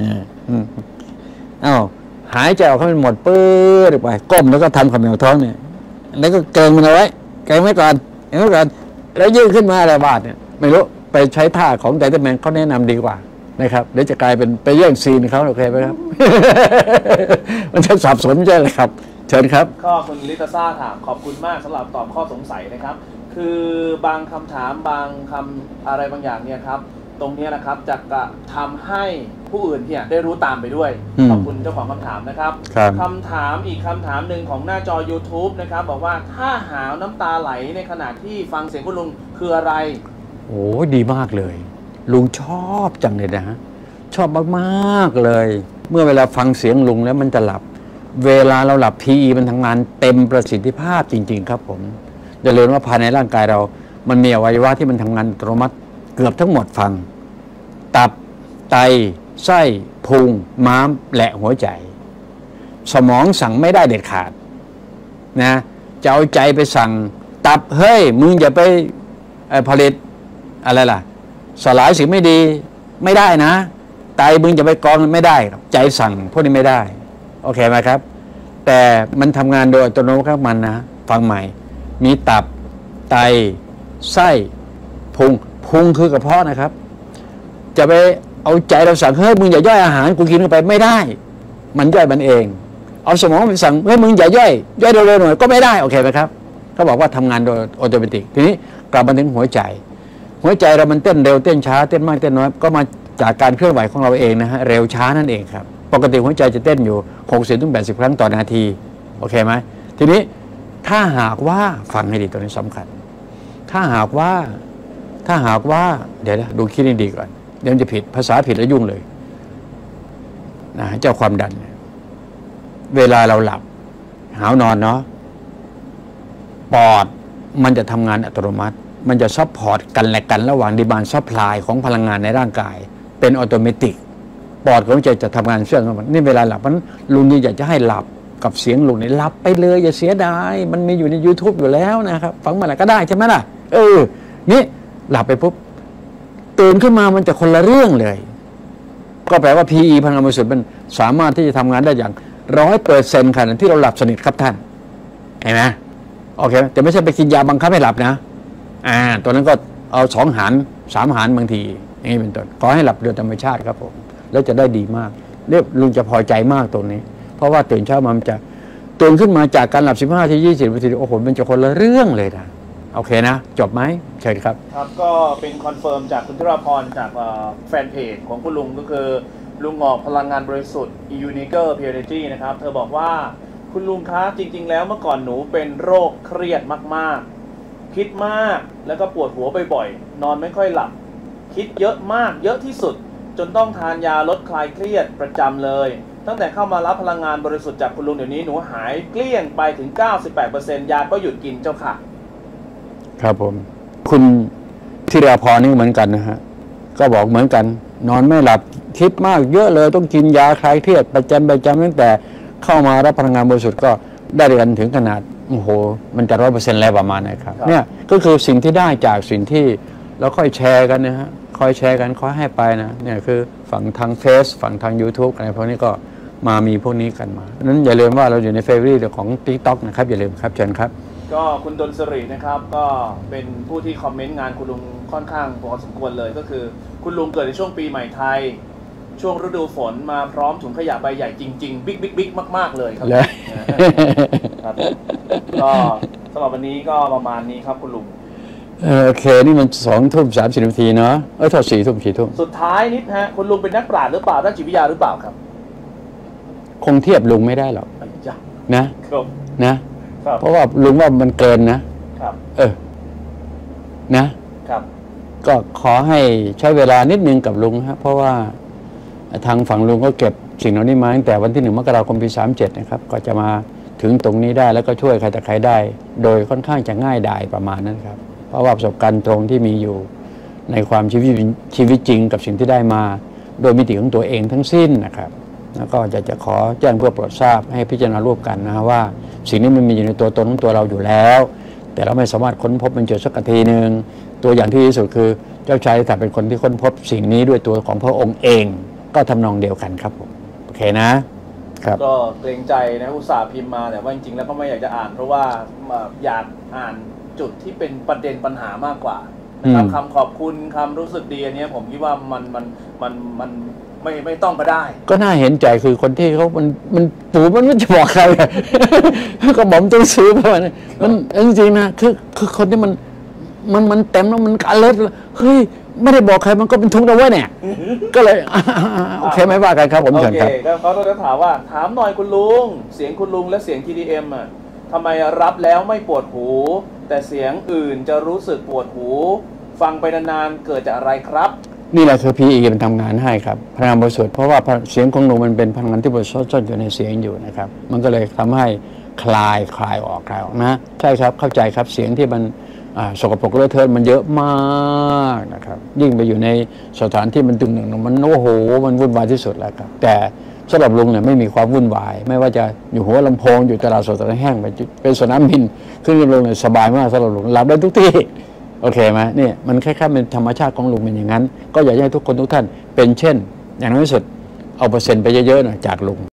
เอ้าหายใจออกให้มันหมดปื้อไปก้มแล้วก็ทำขมเหลวท้องเนี่ยแล้วก็เกรงมันเอาไว้เกรงไว้ก่อนเกรงไว้ก่อนแล้วยื่นขึ้นมาอะไรบาดเนี่ยไม่รู้ไปใช้ท่าของไททันแมนเขาแนะนำดีกว่านะครับเดี๋ยวจะกลายเป็นไปแย่งซีนเขาโอเคไหมครับ มันจะสับสนใช่ไหมครับเชิญครับก็คุณลิตาซ่าถามขอบคุณมากสำหรับตอบข้อสงสัยนะครับคือบางคำถามบางคำอะไรบางอย่างเนี่ยครับตรงนี้นะครับจะทำให้ผู้อื่นเนี่ยได้รู้ตามไปด้วยขอบคุณเจ้าของคำถามนะครับคำถามอีกคำถามหนึ่งของหน้าจอ YouTube นะครับบอกว่าถ้าหาวน้ำตาไหลในขณะที่ฟังเสียงคุณลุงคืออะไรโอ้ดีมากเลยลุงชอบจังเลยนะฮะชอบมากๆเลยเมื่อเวลาฟังเสียงลุงแล้วมันจะหลับเวลาเราหลับพีอีมันทำงานเต็มประสิทธิภาพจริงๆครับผมอย่าลืมว่าภายในร่างกายเรามันมีอวัยวะที่มันทำงานอัตโนมัติเกือบทั้งหมดฟังตับไตไส้พุงม้ามและหัวใจสมองสั่งไม่ได้เด็ดขาดนะจะเอาใจไปสั่งตับเฮ้ยมึงอย่าไปผลิตอะไรล่ะสลายสิ่งไม่ดีไม่ได้นะไตมึงจะไปกรองไม่ได้ใจสั่งพวกนี้ไม่ได้โอเคไหมครับแต่มันทำงานโดยอัตโนมัติของมันนะฟังใหม่มีตับไตไส้พุงพุงคือกระเพาะนะครับจะไปเอาใจเราสั่งเฮ้ยมึงอย่าย่อยอาหารกูกินเข้าไปไม่ได้มันย่อยมันเองเอาสมองไปสั่งเฮ้ยมึงอย่าย่อยย่อยเร็วๆหน่อยก็ไม่ได้โอเคไหมครับเขาบอกว่าทำงานโดยอัตโนมัติทีนี้กลับมาถึงหัวใจหัวใจเรามันเต้นเร็วเต้นช้าเต้นมากเต้นน้อยก็มาจากการเคลื่อนไหวของเราเองนะฮะเร็วช้านั่นเองครับปกติหัวใจจะเต้นอยู่หกสิบถึงแปดสิบครั้งต่อนาทีโอเคไหมทีนี้ถ้าหากว่าฟังให้ดีตัวนี้สำคัญถ้าหากว่าถ้าหากว่าเดี๋ยวนะดูคิดให้ดีก่อนเดี๋ยวจะผิดภาษาผิดแล้วยุ่งเลยนะเจ้าความดันเวลาเราหลับหาวนอนเนาะปอดมันจะทำงานอัตโนมัติมันจะซัพพอร์ตกันและกันระหว่างดีมานด์ซัพพลายของพลังงานในร่างกายเป็นอัตโนมัติปอดของใจจะทำงานเชื่อมกันนี่เวลาหลับมันลุงนี่อยากจะให้หลับกับเสียงลุงนี่หลับไปเลยอย่าเสียดายมันมีอยู่ใน YouTube อยู่แล้วนะครับฟังมาแล้วก็ได้ใช่ไหมล่ะเออนี่หลับไปปุ๊บตื่นขึ้นมามันจะคนละเรื่องเลยก็แปลว่า พี อี พลังงานบริสุทธิ์มันสามารถที่จะทำงานได้อย่างร้อยเปอร์เซ็นต์ขณะที่เราหลับสนิทครับท่านเห็นไหมโอเคแต่ไม่ใช่ไปกินยาบังคับให้หลับนะอ่าตัวนั้นก็เอาสองหารสามหารบางทีอย่างนี้เป็นต้นขอให้หลับโดยธรรมชาติครับผมแล้วจะได้ดีมากเรียบลุงจะพอใจมากตรงนี้เพราะว่าตื่นเช้ามามันจะตื่นขึ้นมาจากการหลับสิบห้าถึงยี่สิบนาทีโอ้โหมันจะคนละเรื่องเลยนะโอเคนะจบไหมเชิญครับครับก็เป็นคอนเฟิร์มจากคุณธิราพรจากแฟนเพจของคุณลุงก็คือลุงออกพลังงานบริสุทธิ์ Unique Purity นะครับเธอบอกว่าคุณลุงคะจริงๆแล้วเมื่อก่อนหนูเป็นโรคเครียดมากๆคิดมากแล้วก็ปวดหัวบ่อยๆนอนไม่ค่อยหลับคิดเยอะมากเยอะที่สุดจนต้องทานยาลดคลายเครียดประจำเลยตั้งแต่เข้ามารับพลังงานบริสุทธิ์จากคุณลุงเดี๋ยวนี้หนูหายเกลี้ยงไปถึง เก้าสิบแปดเปอร์เซ็นต์ ยาก็หยุดกินเจ้าค่ะครับผมคุณธิราพรนี่เหมือนกันนะฮะก็บอกเหมือนกันนอนไม่หลับคิดมากเยอะเลยต้องกินยาคลายเครียดประจำประจำตั้งแต่เข้ามารับพลังงานบริสุทธิ์ก็ได้กันถึงขนาดโอ้โหมันจะร้อยเปอร์เซ็นต์แล้วประมาณนะครับเนี่ยก็คือสิ่งที่ได้จากสิ่งที่เราค่อยแชร์กันนะฮะคอยแชร์กันคอยให้ไปนะเนี่ยคือฝั่งทางเฟซฝั่งทาง YouTube อะไรพวกนี้ก็มามีพวกนี้กันมานั้นอย่าลืมว่าเราอยู่ในเฟเวอร์ของ TikTok นะครับอย่าลืมครับเชิญครับก็คุณดลสิรินะครับก็เป็นผู้ที่คอมเมนต์งานคุณลุงค่อนข้างพอสมควรเลยก็คือคุณลุงเกิดในช่วงปีใหม่ไทยช่วงฤดูฝนมาพร้อมถุงขยะใบใหญ่จริงๆบิ๊กบิ๊กบิ๊กมากๆเลยครับครับก็สำหรับวันนี้ก็ประมาณนี้ครับคุณลุงโอเคนี่มันสองทุ่มสามสิบนาทีเนาะเออถอดสี่ทุ่มสี่ทุ่มสุดท้ายนิดฮะคุณลุงเป็นนักปราชญ์หรือเปล่าด้านจิตวิทยาหรือเปล่าครับคงเทียบลุงไม่ได้หรอกนะครับนะเพราะว่าลุงว่ามันเกินนะครับเออนะครับก็ขอให้ใช้เวลานิดนึงกับลุงครับเพราะว่าทางฝั่งลุงก็เก็บสิ่งเหล่านี้มาตั้งแต่วันที่หนึ่งมกราคมปีสามเจ็ดนะครับก็จะมาถึงตรงนี้ได้แล้วก็ช่วยใครแต่ใครได้โดยค่อนข้างจะง่ายดายประมาณนั้นครับเพราะว่าประสบการณ์ตรงที่มีอยู่ในความชีวิตชีวิตจริงกับสิ่งที่ได้มาโดยมิติของตัวเองทั้งสิ้นนะครับแล้วก็จะจะขอแจ้งเพื่อโปรดทราบให้พิจารณาร่วมกันนะว่าสิ่งนี้มันมีอยู่ในตัวตนของตัวเราอยู่แล้วแต่เราไม่สามารถค้นพบมันเจอสักทีหนึ่งตัวอย่างที่ดีสุดคือเจ้าชายสิทธัตถะเป็นคนที่ค้นพบสิ่งนี้ด้วยตัวของพระองค์เองก็ทำนองเดียวกันครับผมนะครับก็เกรงใจนะอุตส่าห์พิมพ์มาแต่ว่าจริงๆแล้วก็ไม่อยากจะอ่าน เพราะว่าอยากอ่านจุดที่เป็นประเด็นปัญหามากกว่านะครับคำขอบคุณคำรู้สึกดีอันนี้ผมคิดว่ามันมันมันมันไม่ไม่ต้องก็ได้ก็น่าเห็นใจคือคนที่เขามันมันปู่มันไม่จะบอกใคร ก็บอกต้องซื้อเพราะมันมันจริงๆนะคือคือคนที่มันมันมันเต็มแล้วมันการเลิศเฮ้ยไม่ได้บอกใครมันก็เป็นทุกข์นะเว้ยเนี่ย ก็เลยโอเคไม่ว่ากันครับผมเชิญครับโอเคเขาต้องถามว่าถามหน่อยคุณลุงเสียงคุณลุงและเสียง ที ดี เอ็ม อ่ะทำไมรับแล้วไม่ปวดหู แต่เสียงอื่นจะรู้สึกปวดหู ฟังไปนานๆเกิดจากอะไรครับนี่แหละคือ พี อี มันทำงานให้ครับพลังงานบริสุทธิ์เพราะว่าเสียงของลุงมันเป็นพลังงานที่บริสุทธิ์ซ่อนอยู่ในเสียงอยู่นะครับมันก็เลยทำให้คลายคลายออกคลายออกนะใช่ครับเข้าใจครับเสียงที่มันสกปรกเลอะเทอะมันเยอะมากนะครับยิ่งไปอยู่ในสถานที่มันตึงหนึ่งมันโอ้โหมันวุ่นวายที่สุดแล้วครับแต่สำหรับลุงเนี่ยไม่มีความวุ่นวายไม่ว่าจะอยู่หัวลำโพงอยู่ตลาดสดตลาดแห้งไปเป็นสนามบินขึ้นลงเนี่ยสบายมากสำหรับลุงหลับได้ทุกที่โอเคไหมเนี่ยมันคล้ายๆเป็นธรรมชาติของลุงเป็นอย่างนั้นก็อยากให้ทุกคนทุกท่านเป็นเช่นอย่างน้อยที่สุดเอาเปอร์เซ็นต์ไปเยอะๆหน่อยจากลุง